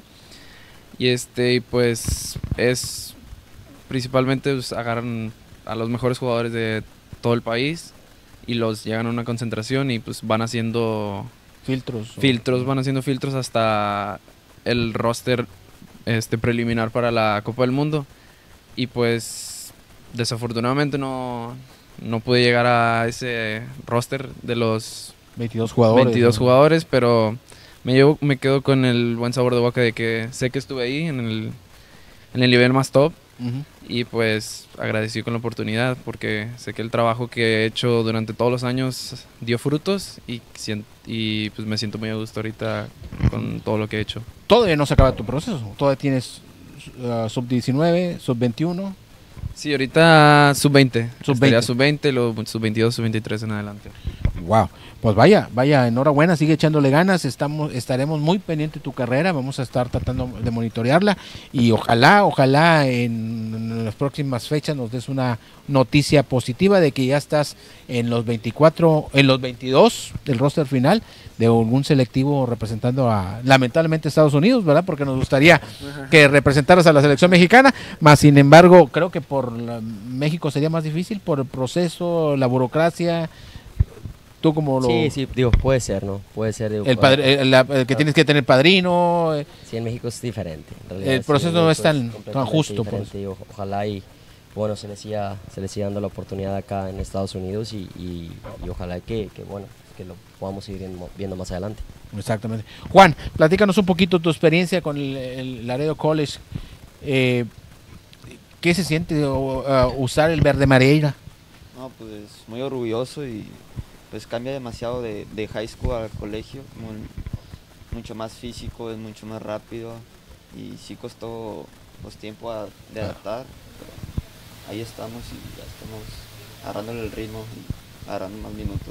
Y este, y pues es principalmente pues, agarran a los mejores jugadores de todo el país y los llegan a una concentración y pues van haciendo Filtros. o- filtros, van haciendo filtros hasta el roster este preliminar para la Copa del Mundo. Y pues desafortunadamente no, no pude llegar a ese roster de los veintidós jugadores. veintidós ¿no? jugadores, pero me llevo, me quedo con el buen sabor de boca de que sé que estuve ahí en el, en el nivel más top. Ujú. Y pues agradecido con la oportunidad porque sé que el trabajo que he hecho durante todos los años dio frutos y, sien- y pues me siento muy a gusto ahorita con todo lo que he hecho. Todavía no se acaba tu proceso. Todavía tienes uh, sub diecinueve, sub veintiuno. Sí, ahorita sub veinte. Sub Estaría veinte. sub veinte, luego sub veintidós, sub veintitrés en adelante. Wow, pues vaya, vaya, enhorabuena, sigue echándole ganas, estamos, estaremos muy pendientes de tu carrera, vamos a estar tratando de monitorearla y ojalá, ojalá en, en las próximas fechas nos des una noticia positiva de que ya estás en los veinticuatro, en los veintidós del roster final de algún selectivo representando a, lamentablemente, Estados Unidos, ¿verdad? Porque nos gustaría que representaras a la selección mexicana, más sin embargo, creo que por la- México sería más difícil por el proceso, la burocracia. Tú como lo... Sí, sí, digo, puede ser, ¿no? Puede ser. Digo, El, padre- el- la- el que tienes que tener padrino. eh, Sí, en México es diferente. En realidad, El sí, proceso en no México es tan- tan completamente justo, pues. diferente, y o- ojalá y bueno, se les siga, se les siga dando la oportunidad acá en Estados Unidos y, y- y ojalá que, que, bueno, que lo podamos ir viendo, viendo más adelante. Exactamente. Juan, platícanos un poquito tu experiencia con el, el Laredo College. Eh, ¿Qué se siente o, uh, usar el verde mareira? No, pues muy orgulloso y pues cambia demasiado de, de high school al colegio, muy- mucho más físico, es mucho más rápido y sí costó pues, tiempo a- de adaptar, pero ahí estamos y ya estamos agarrándole el ritmo y harán más minutos.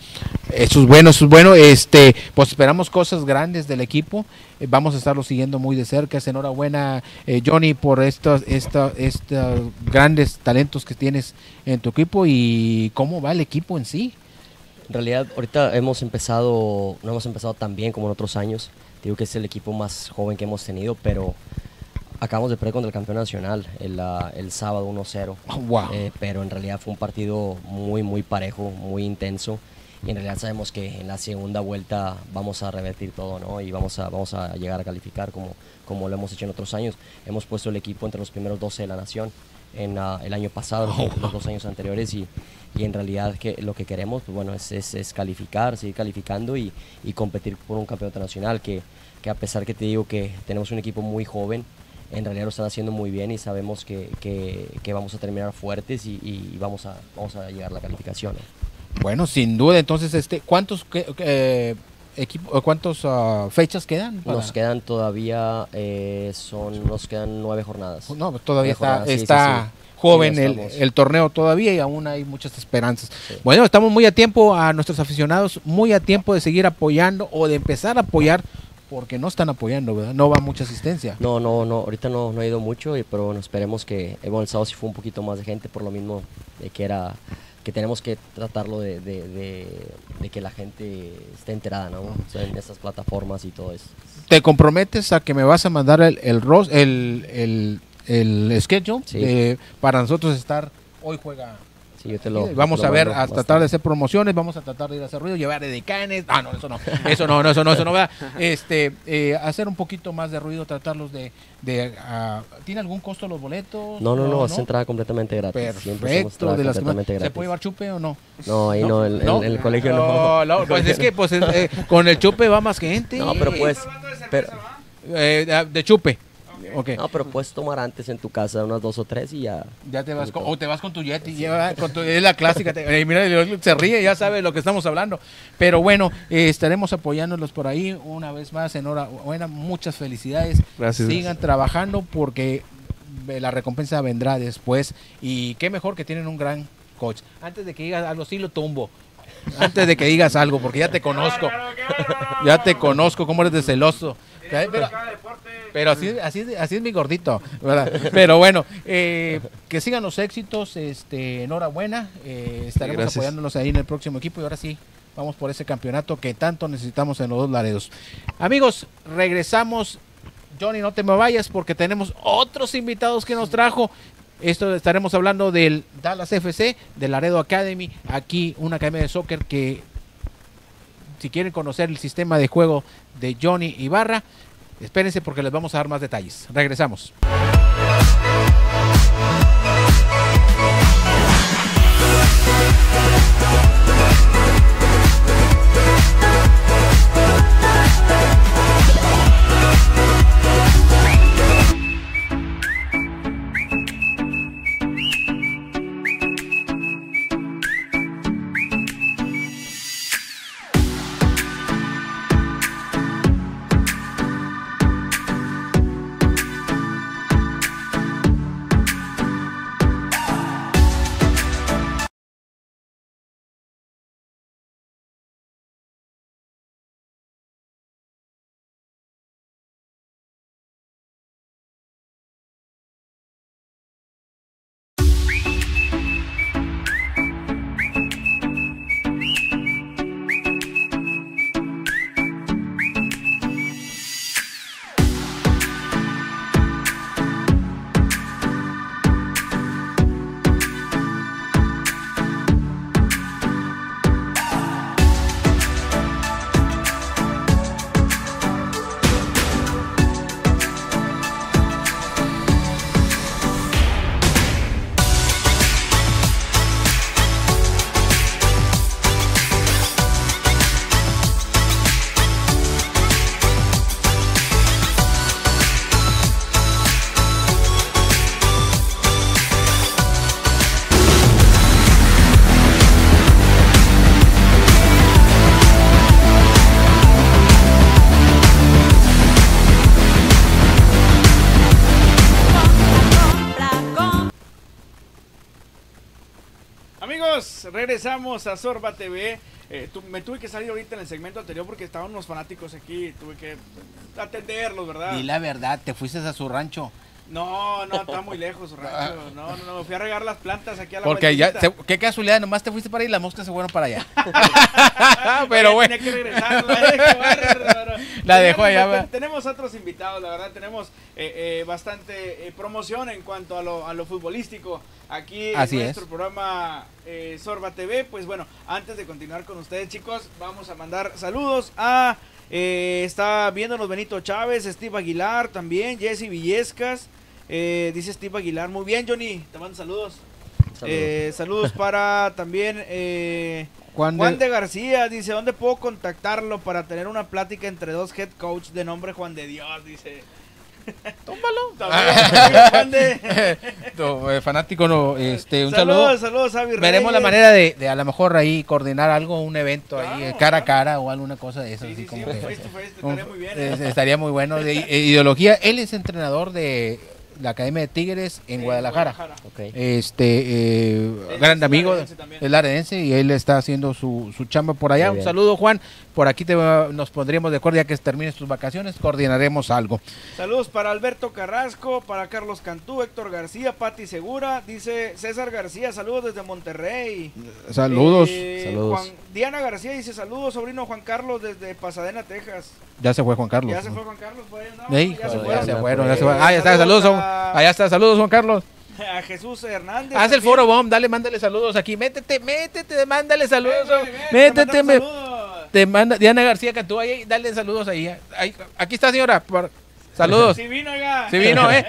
Eso es bueno, eso es bueno. Este, pues esperamos cosas grandes del equipo. Eh, vamos a estarlo siguiendo muy de cerca. Es enhorabuena, eh, Johnny, por estos, esta, estos grandes talentos que tienes en tu equipo y cómo va el equipo en sí. En realidad, ahorita hemos empezado, no hemos empezado tan bien como en otros años. Digo que es el equipo más joven que hemos tenido, pero acabamos de perder contra el campeón nacional el, uh, el sábado uno cero. Oh, wow. Eh, pero en realidad fue un partido muy, muy parejo, muy intenso. Y en realidad sabemos que en la segunda vuelta vamos a revertir todo, ¿no? Y vamos a, vamos a llegar a calificar como, como lo hemos hecho en otros años. Hemos puesto el equipo entre los primeros doce de la nación en uh, el año pasado, Oh. los dos años anteriores. Y, y en realidad que lo que queremos, pues bueno, es, es, es calificar, seguir calificando y, y competir por un campeonato nacional. Que, que a pesar que te digo que tenemos un equipo muy joven, en realidad lo están haciendo muy bien y sabemos que, que, que vamos a terminar fuertes y, y vamos, a, vamos a llegar a la calificación, ¿no? Bueno, sin duda. Entonces, este, ¿cuántos que- eh, equipo, cuántos ah, fechas quedan? para- Nos quedan todavía, eh, son, nos quedan nueve jornadas. No, pues todavía Nueve está, jornadas, sí, está sí, sí. joven Sí, el, estamos. el torneo todavía y aún hay muchas esperanzas. Sí. Bueno, estamos muy a tiempo, a nuestros aficionados, muy a tiempo de seguir apoyando o de empezar a apoyar, porque no están apoyando, ¿verdad? No va mucha asistencia. No, no, no, ahorita no, no ha ido mucho, y- pero bueno, esperemos que, eh, bueno, el sábado sí fue un poquito más de gente, por lo mismo de que era, que tenemos que tratarlo de, de, de, de que la gente esté enterada, ¿no? O sea, en estas plataformas y todo eso. ¿Te comprometes a que me vas a mandar el el ros- el, el, el schedule Sí. de- para nosotros estar? Hoy juega. Sí, yo te lo, Vamos te lo a ver, mando a más tratar de tarde. hacer promociones, vamos a tratar de ir a hacer ruido, llevar edecanes. Ah, no, eso no, eso no, no, eso no, eso no, ¿verdad? Este, eh, hacer un poquito más de ruido, tratarlos de, de ah, ¿tiene algún costo los boletos? No, no, no, es entrada completamente gratis. Siempre hacemos Perfecto, entrada de las que más- completamente ¿se gratis. puede llevar chupe o no? No, ahí no, en, en- en el colegio no. No, pues es que pues, eh, con el chupe va más gente. No, pero pues, pero, Eh, de, de chupe. Ok. no, pero puedes tomar antes en tu casa unas dos o tres y ya. Ya te vas con, Bonito. o te vas con tu Yeti, lleva, con tu- es la clásica, te- eh, mira, se ríe, ya sabe lo que estamos hablando. Pero bueno, eh, estaremos apoyándolos por ahí una vez más. Enhorabuena, muchas felicidades. Gracias. Sigan trabajando porque eh, la recompensa vendrá después. Y qué mejor que tienen un gran coach. Antes de que digas algo, sí lo tumbo. Antes de que digas algo, porque ya te conozco. Ya te conozco, cómo eres de celoso. Pero, pero así, así, es- así es mi gordito, ¿verdad? Pero bueno, eh, que sigan los éxitos, este, enhorabuena, eh, estaremos Gracias. apoyándolos ahí en el próximo equipo y ahora sí, vamos por ese campeonato que tanto necesitamos en los dos Laredos. Amigos, regresamos. Johnny, no te me vayas porque tenemos otros invitados que nos trajo. Esto estaremos hablando del Dallas F C, del Laredo Academy, aquí una academia de soccer que si quieren conocer el sistema de juego de Johnny Ibarra, espérense porque les vamos a dar más detalles. Regresamos. señores, regresamos a Sorba T V. Eh, tu, me tuve que salir ahorita en el segmento anterior porque estaban unos fanáticos aquí. Tuve que atenderlos, ¿verdad? Y la verdad, te fuiste a su rancho. No, no, está muy lejos su rancho. No, no, no, me fui a regar las plantas aquí a la Porque ya, vueltita. te- qué casualidad, nomás te fuiste para ahí y las moscas se fueron para allá. Pero Pero bueno. Tenía que regresar, la dejó, bárbaro. La dejó allá, Tenemos, va. tenemos otros invitados, la verdad, tenemos eh, eh, bastante eh, promoción en cuanto a lo, a lo futbolístico aquí Así en es. nuestro programa eh, Sorba T V. Pues bueno, antes de continuar con ustedes, chicos, vamos a mandar saludos a... Eh, está viéndonos Benito Chávez, Steve Aguilar también, Jesse Villescas. Eh, dice Steve Aguilar, muy bien, Johnny, te mando saludos. Saludos. Eh, saludos para también eh, Juan Juan, de- de... García, dice, ¿dónde puedo contactarlo para tener una plática entre dos head coach de nombre Juan de Dios? Dice. Tómalo. También, Juan de... Tu, eh, fanático, no, este, un saludos, saludo. saludos, Avi Veremos la Reyes. manera de, de a lo mejor ahí coordinar algo, un evento ahí, Claro, eh, cara a claro. cara o alguna cosa de eso. Sí, así sí, como sí, que- face to face, un- estaría muy bien. eh, ¿eh? estaría muy bueno. De, eh, ideología, él es entrenador de la Academia de Tigres en En Guadalajara. Ok. Este, eh, Él gran es amigo, laredense también. es laredense y él está haciendo su, su chamba por allá. Muy Un bien. saludo, Juan. Por aquí te, va- nos pondríamos de acuerdo ya que termines tus vacaciones, coordinaremos algo. Saludos para Alberto Carrasco, para Carlos Cantú, Héctor García, Pati Segura, dice César García, saludos desde Monterrey. Saludos. Eh, Saludos. Juan- Diana García dice saludos, sobrino Juan Carlos desde Pasadena, Texas. Ya se fue Juan Carlos. Ya se ¿no? fue Juan Carlos, por ahí andaba, Ey, ya se ya fueron. se fueron, ya se Eh, fueron. Ah, ya está, saludos. saludos a- a- Allá está, saludos, Juan Carlos. A Jesús Hernández. Haz el también. foro bomb, dale, mándale saludos aquí. Métete, métete, mándale saludos. Ven, ven, ven, Métete, te me- mandamos saludos. te manda Diana García Cantú ahí, dale saludos ahí. Ahí, aquí está, señora. por- Saludos. Sí vino, oiga. Sí vino, ¿eh?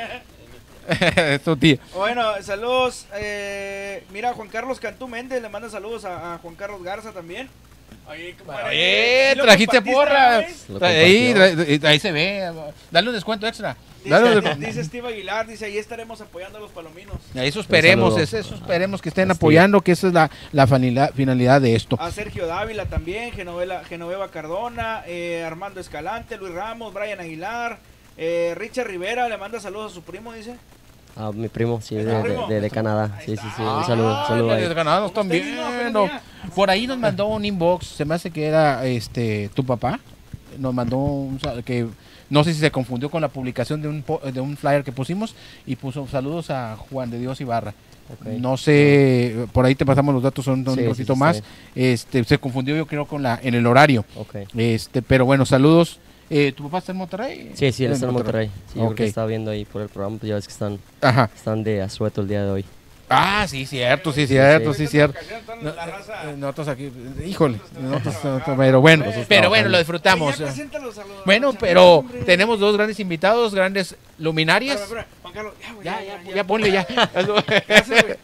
Es tu tía. Bueno, saludos. Eh, mira, Juan Carlos Cantú Méndez le manda saludos a, a Juan Carlos Garza también. Oye, compadre, Oye, ¿sí lo trajiste compartiste, porra. güey? Lo Ahí, compartió. tra- ahí se ve. Dale un descuento extra. Dale un Dice, descuento. dice Steve Aguilar, dice, ahí estaremos apoyando a los palominos. Eso esperemos, saludo. eso, eso esperemos que estén A Steve. apoyando, que esa es la, la finalidad, finalidad de esto. A Sergio Dávila también, Genovela, Genoveva Cardona, eh, Armando Escalante, Luis Ramos, Brian Aguilar, eh, Richard Rivera le manda saludos a su primo, dice. Ah, mi primo, sí, ¿Es de, tu de- primo? de- de Canadá. Ahí Sí, sí, está. sí. Un saludo, Ah, saludo ahí. los ganados ¿Cómo también. está, niño? no. Apenas Por ahí nos mandó un inbox, se me hace que era este tu papá. Nos mandó un sal- que no sé si se confundió con la publicación de un po- de un flyer que pusimos y puso saludos a Juan de Dios Ibarra. Ok. No sé, por ahí te pasamos los datos un, un Sí, sí, ratito sí, más. está Este se confundió yo creo con la en el horario. Ok. Este, pero bueno, saludos. Eh, ¿Tu papá está en Monterrey? Sí, sí, él está en Monterrey. Sí, yo Ok. creo que estaba viendo ahí por el programa, pues ya ves que están, Ajá. están de asueto el día de hoy. Ah, sí, cierto, sí, cierto, sí, Esta cierto. ocasión están No, la raza. eh, Nosotros aquí, híjole, nosotros, nosotros- pero bueno, Nosotros pero bueno, trabajando. lo disfrutamos. Oye, ya preséntalos a los- Bueno, a los pero chamacos, hombre. tenemos dos grandes invitados, grandes luminarias. Espera, espera, Juan Carlos, ya, güey, Ya, ya, ya, ponle ya. Gracias, güey.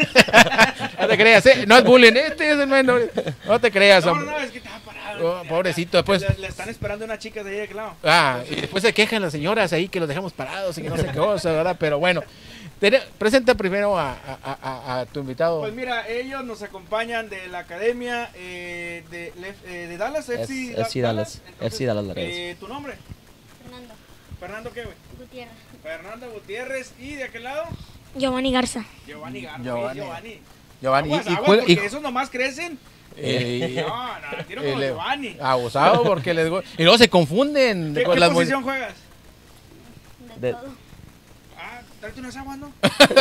No te creas, ¿eh? No es bullying, este es el bueno. No te creas, No, no, hombre. no, es que estaba parado. Oh, pobrecito, después. Le, le están esperando una chica de ahí de aquel lado. Ah, y después se quejan las señoras ahí que los dejamos parados y que no sé qué cosa, ¿verdad? Pero bueno, Tene- presenta primero a, a- a- a tu invitado. Pues mira, ellos nos acompañan de la academia eh, de, Lef- eh, de Dallas, F C, Es- F C Dallas, Entonces, F C Dallas Laredo. eh, ¿Tu nombre? Fernando ¿Fernando qué, güey? Gutiérrez. Fernando Gutiérrez. ¿Y de aquel lado? Giovanni Garza. Giovanni Garza. Giovanni. Giovanni. Giovanni, y- Aguas, y aguas, cuel- porque y- esos nomás crecen. eh, No, no, tiro y como le- Giovanni. abusado porque les gu- y luego se confunden ¿Qué, con qué las mu- posición juegas? De, De- todo. Ah, tráete unas aguas, ¿no?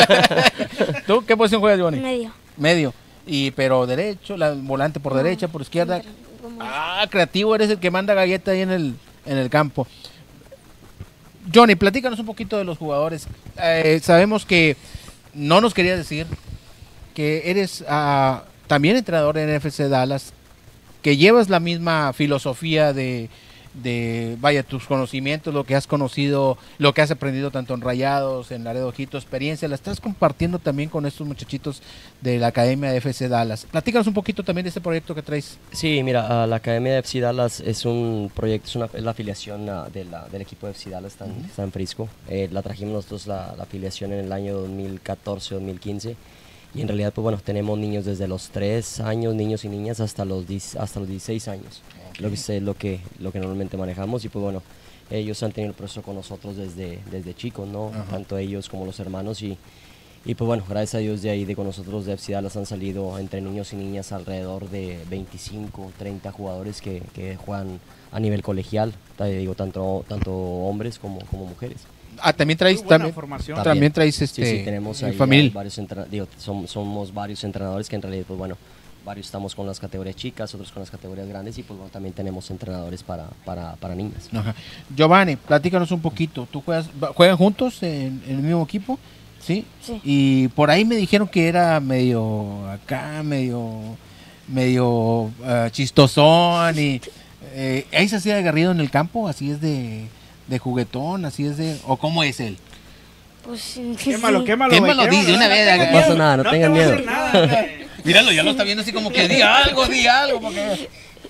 ¿Tú qué posición juegas, Giovanni? Medio. Medio. Y pero derecho, la volante por derecha, por izquierda. Como- Ah, creativo, eres el que manda galleta ahí en el en el campo. Johnny, platícanos un poquito de los jugadores. Eh, sabemos que no nos querías decir que eres ah, también entrenador en F C Dallas, que llevas la misma filosofía de, de, vaya, tus conocimientos, lo que has conocido, lo que has aprendido tanto en Rayados, en Laredo Hit, tu experiencia, la estás compartiendo también con estos muchachitos de la Academia de F C Dallas. Platícanos un poquito también de este proyecto que traes. Sí, mira, ah, la Academia de F C Dallas es un proyecto, es, una, es la afiliación ah, de la- del equipo de F C Dallas, está en, está en Frisco. Eh, la trajimos nosotros la, la afiliación en el año dos mil catorce dos mil quince. Y en realidad, pues bueno, tenemos niños desde los tres años, niños y niñas, hasta los, diez hasta los dieciséis años. Lo que es eh, lo que, lo que normalmente manejamos. Y pues bueno, ellos han tenido el proceso con nosotros desde, desde chicos, ¿no? Ajá. Tanto ellos como los hermanos. Y, Y pues bueno, gracias a Dios de ahí de con nosotros de F C Dallas han salido entre niños y niñas alrededor de veinticinco, treinta jugadores que, que juegan a nivel colegial, te digo, tanto, tanto hombres como, como mujeres. Ah, también traes, Muy buena también, formación. también traes este, Sí, sí, tenemos el ahí familiar. a varios entrena- digo, som- somos varios entrenadores que en realidad, pues bueno, varios estamos con las categorías chicas, otros con las categorías grandes y pues bueno, también tenemos entrenadores para, para, para niñas. Ajá. Giovanni, platícanos un poquito. ¿Tú juegas, va- juegan juntos en, en el mismo equipo? Sí. Sí. Y por ahí me dijeron que era medio acá, medio, medio ah, chistosón y eh, ahí se hacía agarrido en el campo, así es de, de juguetón, así es de, o cómo es él. Pues sí. Quémalo, quémalo. Quémalo, güey, di de una vez, tengas no miedo. pasa nada, no te tengan va a miedo. hacer nada, güey. Míralo, ya lo está viendo así como que di algo, di algo, porque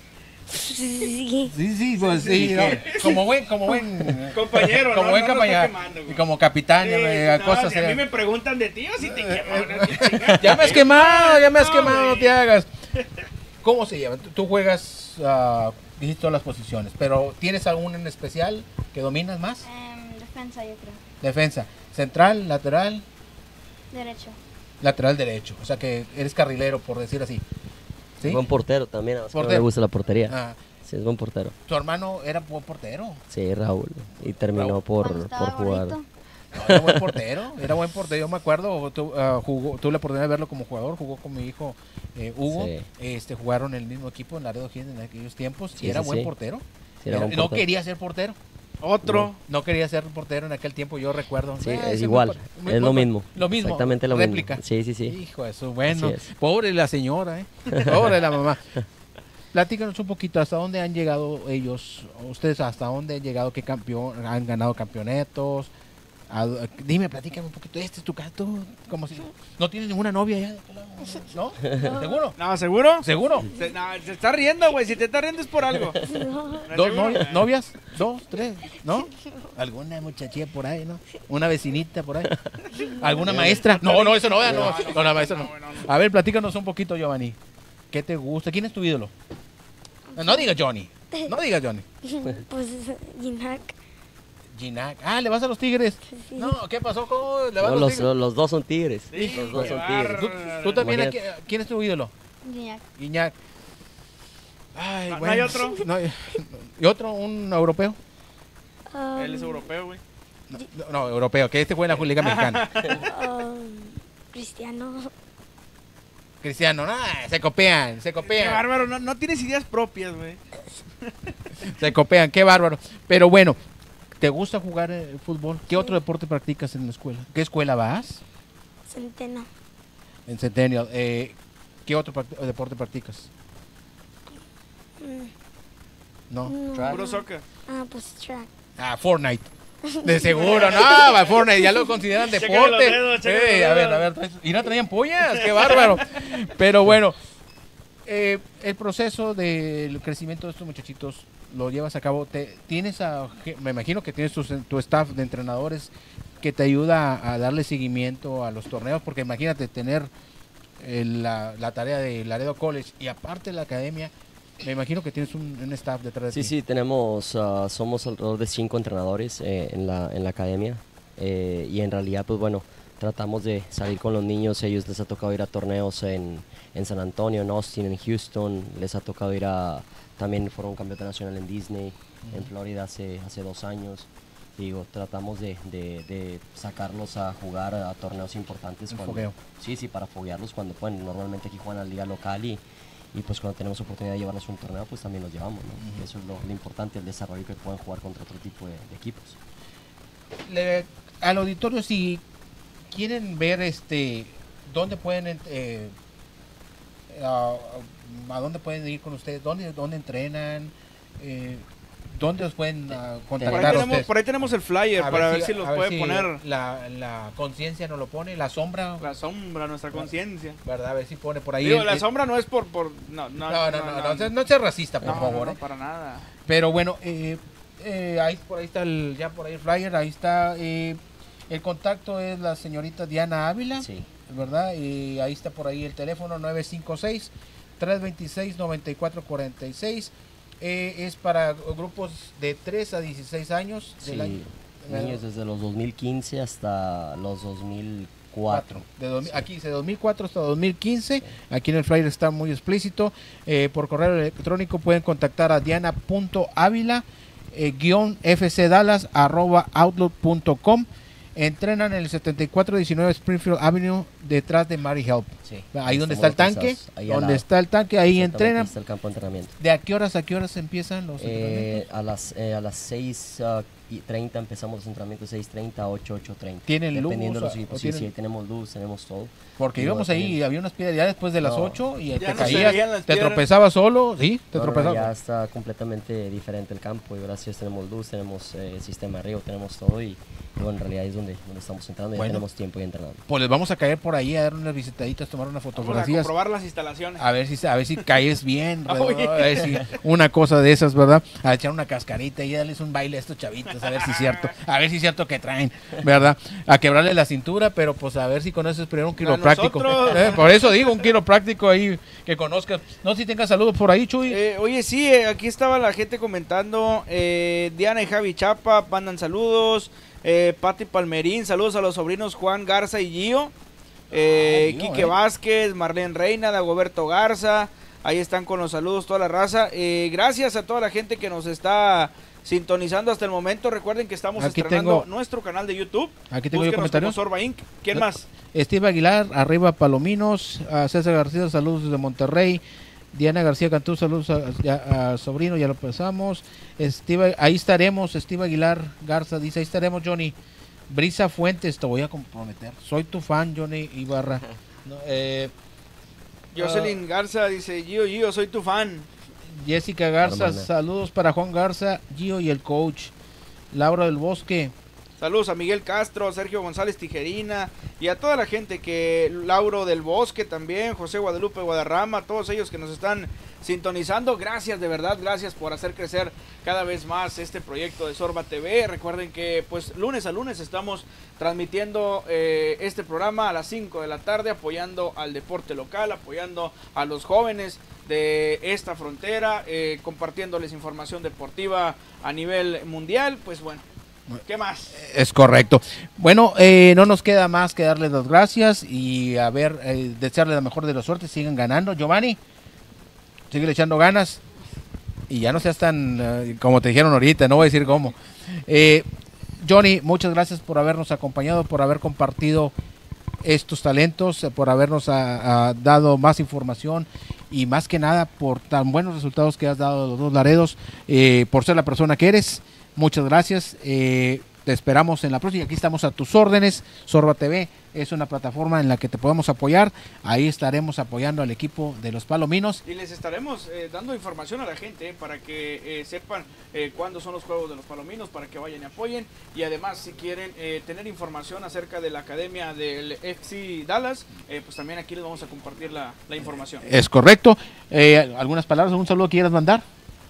Sí. sí, sí, pues sí, ¿no? como buen, como buen Compañero, como no, buen no, no compañero, está quemando, güey. y como capitán, Sí, eh, no, cosas si a eh. mí me preguntan de ti o si te quemo. Ya me has quemado, ya me has No, quemado, no güey. te hagas. ¿Cómo se llama? Tú- Tú juegas, ah, dijiste todas las posiciones, pero ¿tienes alguna en especial que dominas más? Em, defensa, yo creo. Defensa, central, lateral, Derecho. lateral derecho. O sea que eres carrilero, por decir así. ¿Sí? Buen portero también, a los que no Portero. le gusta la portería. Ah, Sí, es buen portero. tu hermano era buen portero. Sí, Raúl. Y terminó Raúl. por, Cuando por estaba jugar. gordito. No, era buen portero, era buen portero. Yo me acuerdo, tu, ah, jugó, tuve la oportunidad de verlo como jugador, jugó con mi hijo eh, Hugo. Sí. Este, jugaron en el mismo equipo en Laredo Hills en aquellos tiempos Sí, y era sí, buen sí. portero. Sí, era Era- buen no portero. quería ser portero. Otro. No quería ser portero en aquel tiempo, yo recuerdo. Sí, Ah, es ese igual, muy por- muy- es lo muy- mismo. Lo mismo. Exactamente lo réplica. mismo. Sí, sí, sí. Hijo de eso, bueno. Así es. Pobre la señora, ¿eh? Pobre la mamá. Platícanos un poquito, ¿hasta dónde han llegado ellos? Ustedes, ¿hasta dónde han llegado? ¿Qué campeón? ¿Han ganado campeonatos? A- dime, platícame un poquito. Este es tu gato. Como si no tienes ninguna novia ya. de tu lado, ¿No? ¿Seguro? No, ¿seguro? ¿Seguro? Se, no, se está riendo, güey. Si te está riendo es por algo. ¿No es ¿Dos seguro? novias, novias? ¿Dos? ¿Tres? ¿No? ¿Alguna muchachilla por ahí, no? ¿Una vecinita por ahí? ¿Alguna maestra? No, no, eso no, no, no, no, la maestra no. A ver, platícanos un poquito, Giovanni. ¿Qué te gusta? ¿Quién es tu ídolo? No digas Johnny. No digas Johnny. Pues Ginac. Ginac. Ah, ¿le vas a los Tigres? Sí. No, ¿qué pasó? ¿Cómo le vas No, a los los, Tigres? los dos son tigres. Sí, los dos qué son bárbaro. tigres. ¿Tú, tú también? Imagínate. ¿a qui- ¿Quién es tu ídolo? Ginac. Guiñac. Ay, ¿No- no bueno. hay otro? No hay- ¿Y otro? ¿Un europeo? Um, Él es europeo, güey. No, no, europeo, que este juega en la Liga Mexicana. um, Cristiano. Cristiano, no, se copian, se Qué copian. bárbaro. No, no tienes ideas propias, güey. Se copian, qué bárbaro. Pero bueno, ¿te gusta jugar eh, fútbol? ¿Qué otro deporte practicas en la escuela? ¿Qué escuela vas? Centeno. En Centennial. Eh, ¿Qué otro prac- deporte practicas? Mm, No. no. Puro soccer. Ah, pues track. Ah, Fortnite. De seguro, no, va, Fortnite, ya lo consideran Chécale deporte. los dedos, chécale Ey, los a ver, dedos. a ver, traes- y no traían pollas, qué bárbaro. Pero bueno, eh, el proceso del crecimiento de estos muchachitos lo llevas a cabo. Te, tienes a, me imagino que tienes tu, tu staff de entrenadores que te ayuda a, a darle seguimiento a los torneos, porque imagínate tener eh, la, la tarea de Laredo College y aparte la academia. Me imagino que tienes un, un staff detrás de Sí, ti. sí, tenemos, ah, somos alrededor de cinco entrenadores eh, en, la, en la academia eh, y en realidad, pues bueno, tratamos de salir con los niños, ellos les ha tocado ir a torneos en, en San Antonio, en Austin, en Houston, les ha tocado ir a, también fueron campeonato nacional en Disney, en Florida hace, hace dos años. Digo, tratamos de, de- de sacarlos a jugar a, torneos importantes. El cuando- fogueo. Sí, sí, para foguearlos cuando pueden. Normalmente aquí juegan a la liga local y, y pues cuando tenemos oportunidad de llevarlos a un torneo, pues también los llevamos, ¿no? Eso es lo, lo importante, el desarrollo que puedan jugar contra otro tipo de, de equipos. Le- al auditorio, si quieren ver este dónde pueden eh, a, a dónde pueden ir con ustedes, dónde, dónde entrenan, eh, dónde los pueden ah, Por ahí, contactar a tenemos, ustedes. por ahí tenemos el flyer A para ver si, los a ver puede si poner la, la conciencia nos lo pone, la sombra, la sombra, nuestra conciencia. ¿verdad? A ver si pone por ahí. Digo, el- la el- sombra no es por... por no, no, no, no, no, no, no, no seas racista, por no, favor. no, ¿eh? para nada. Pero bueno, eh, eh, ahí por ahí está el, ya por ahí el flyer, ahí está. eh, el contacto es la señorita Diana Ávila, Sí. ¿verdad? Y ahí está por ahí el teléfono nueve cinco seis, tres dos seis, nueve cuatro cuatro seis. Eh, es para grupos de tres a dieciséis años. Sí, Del año. niños desde los dos mil quince hasta los dos mil cuatro. De dos mil aquí dice dos mil cuatro hasta dos mil quince. Aquí en el flyer está muy explícito. Eh, por correo electrónico pueden contactar a diana punto ávila eh, guión fcdallas arroba outlook punto com. Entrenan en el setenta y cuatro diecinueve Springfield Avenue detrás de Mary Help. Sí, Ahí donde estamos está el tanque, localizados ahí al donde lado. está el tanque, ahí Exactamente, entrenan. está el campo de entrenamiento. ¿De a qué horas a qué horas empiezan los Eh, entrenamientos? a las eh, a las seis y treinta empezamos los entrenamientos, seis treinta, ocho, ocho treinta. ¿Tienen luz, Dependiendo de o- los equipos. o Sí, tienen- sí, tenemos luz, tenemos todo. Porque Y íbamos luego ahí y tienen- había unas piedras ya después de las No. ocho y Ya te no se caías, veían las te piedras. tropezabas solo, sí, te No, no, tropezabas. ya está completamente diferente el campo y gracias tenemos luz, tenemos eh, sistema de riego, tenemos todo y, y bueno, en realidad es donde, donde estamos entrando y Bueno. ya tenemos tiempo y entrenando. Pues les vamos a caer por ahí a dar unas visitaditas, tomar unas Vamos a fotografías. comprobar las instalaciones. A ver si a ver si caes bien, Oye. a ver si una cosa de esas, ¿verdad? A echar una cascarita y darles un baile a estos chavitos, a ver si es cierto, a ver si es cierto que traen, ¿verdad? A quebrarle la cintura, pero pues a ver si conoces primero un quiropráctico. nosotros. Eh, por eso digo, un quiropráctico ahí que conozcas. No sé si tengas saludos por ahí, Chuy. Eh, oye, sí, eh, aquí estaba la gente comentando. eh, Diana y Javi Chapa mandan saludos. Eh, Pati Palmerín, saludos a los sobrinos Juan Garza y Gio. Eh, Ah, Gio, Quique eh. Vázquez, Marlene Reina, Dagoberto Garza. Ahí están con los saludos toda la raza. Eh, gracias a toda la gente que nos está sintonizando hasta el momento. Recuerden que estamos Aquí estrenando tengo- nuestro canal de YouTube. Aquí tengo yo Búsquenos comentarios. como Sorba incorporated. ¿Quién No. más? Steve Aguilar, arriba Palominos, a César García, saludos desde Monterrey. Diana García Cantú, saludos a, a- a Sobrino, ya lo pasamos. Steve, ahí estaremos, Steve Aguilar Garza dice, ahí estaremos, Johnny. Brisa Fuentes, te voy a comprometer. Soy tu fan, Johnny Ibarra. No, eh, Jocelyn Garza dice, Gio, Gio, soy tu fan. Jessica Garza, Hermana. saludos para Juan Garza, Gio y el coach. Laura del Bosque, Saludos a Miguel Castro, Sergio González Tijerina y a toda la gente que, Lauro del Bosque también, José Guadalupe Guadarrama, todos ellos que nos están sintonizando. Gracias, de verdad, gracias por hacer crecer cada vez más este proyecto de Sorba T V. Recuerden que pues lunes a lunes estamos transmitiendo eh, este programa a las cinco de la tarde, apoyando al deporte local, apoyando a los jóvenes de esta frontera, eh, compartiéndoles información deportiva a nivel mundial. Pues bueno, ¿qué más? es correcto. Bueno, eh, no nos queda más que darles las gracias y a ver, eh, desearles la mejor de las suertes, sigan ganando. Giovanni, sigue echando ganas y ya no seas tan, eh, como te dijeron ahorita, no voy a decir cómo. Eh, Johnny, muchas gracias por habernos acompañado, por haber compartido estos talentos, eh, por habernos a- a dado más información y más que nada por tan buenos resultados que has dado a los dos Laredos, eh, por ser la persona que eres. Muchas gracias. eh, te esperamos en la próxima. Aquí estamos a tus órdenes. Sorba T V es una plataforma en la que te podemos apoyar. Ahí estaremos apoyando al equipo de los Palominos. Y les estaremos eh, dando información a la gente eh, para que eh, sepan eh, cuándo son los juegos de los Palominos, para que vayan y apoyen. Y además, si quieren eh, tener información acerca de la academia del F C Dallas, eh, pues también aquí les vamos a compartir la, la información. Es correcto. Eh, ¿Algunas palabras, algún saludo quieras mandar?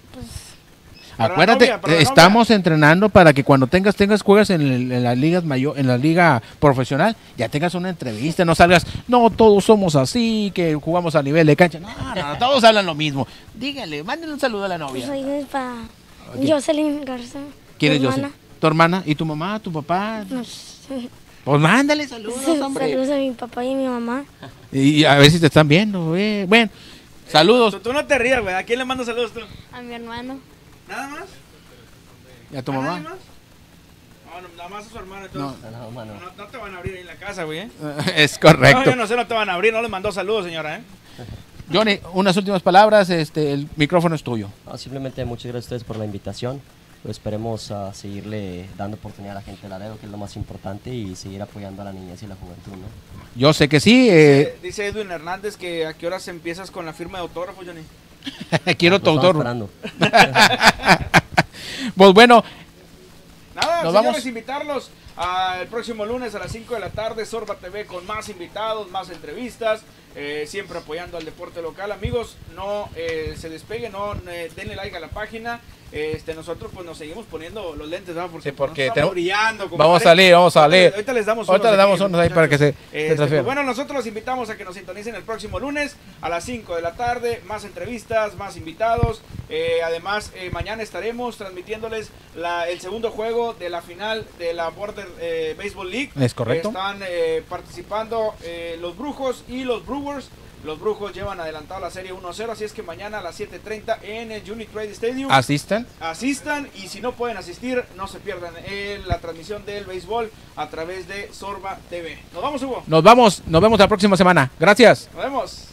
Para la Acuérdate, novia, para la estamos entrenando para que cuando tengas tengas juegas en, el- en las ligas mayor, en la liga profesional, ya tengas una entrevista, no salgas, no todos somos así, que jugamos a nivel de cancha. No, no, no, todos hablan lo mismo. Dígale, mándenle un saludo a la Pues novia. soy para Ok. Jocelyn Garza. ¿Quién es mi José? hermana. ¿Tu hermana? ¿Y tu mamá? ¿Tu papá? Pues, Pues mándale saludos, hombre. saludos a mi papá y a mi mamá. Y a ver si te están viendo, eh. Bueno, saludos. Tú, tú no te rías, güey. ¿A quién le mandas saludos tú? A mi hermano. ¿Nada más? ¿Y a tu ¿A nadie mamá? más? No, no, nada más a su hermano. No. Entonces. No, mano. No, no te van a abrir ahí en la casa, güey. ¿eh? Es No, correcto. yo no sé, no te van a abrir. No les mandó saludos, señora, ¿eh? Johnny, unas últimas palabras, este, el micrófono es tuyo. No, simplemente muchas gracias a ustedes por la invitación. Pues esperemos a seguirle dando oportunidad a la gente de Laredo, que es lo más importante, y seguir apoyando a la niñez y la juventud, ¿no? Yo sé que sí, eh, Eh, dice Edwin Hernández que a qué horas empiezas con la firma de autógrafo, Johnny. quiero tu Lo estamos autor. esperando. Pues bueno, Nada, Nos señores, vamos. invitarlos al próximo lunes a las cinco de la tarde, Sorba T V con más invitados, más entrevistas, eh, siempre apoyando al deporte local. Amigos, no eh, se despeguen, no eh, denle like a la página este, nosotros pues nos seguimos poniendo los lentes, ¿verdad? Porque, Sí, porque no estamos tenemos- brillando. Vamos a compadre. salir, vamos a Ahorita- salir. Ahorita les damos Ahorita unos le damos aquí, unos ahí para que se, se Este, transfieran. pues bueno, nosotros los invitamos a que nos sintonicen el próximo lunes a las cinco de la tarde. Más entrevistas, más invitados. Eh, además, eh, mañana estaremos transmitiéndoles la, el segundo juego de la final de la Border eh, Baseball League. Es correcto. Están eh, participando eh, los Brujos y los Brewers. Los Brujos llevan adelantado la serie uno a cero, así es que mañana a las siete treinta en el Unitrade Stadium. Asistan. Asistan, y si no pueden asistir, no se pierdan eh, la transmisión del béisbol a través de Sorba T V. Nos vamos, Hugo. Nos vamos, nos vemos la próxima semana. Gracias. Nos vemos.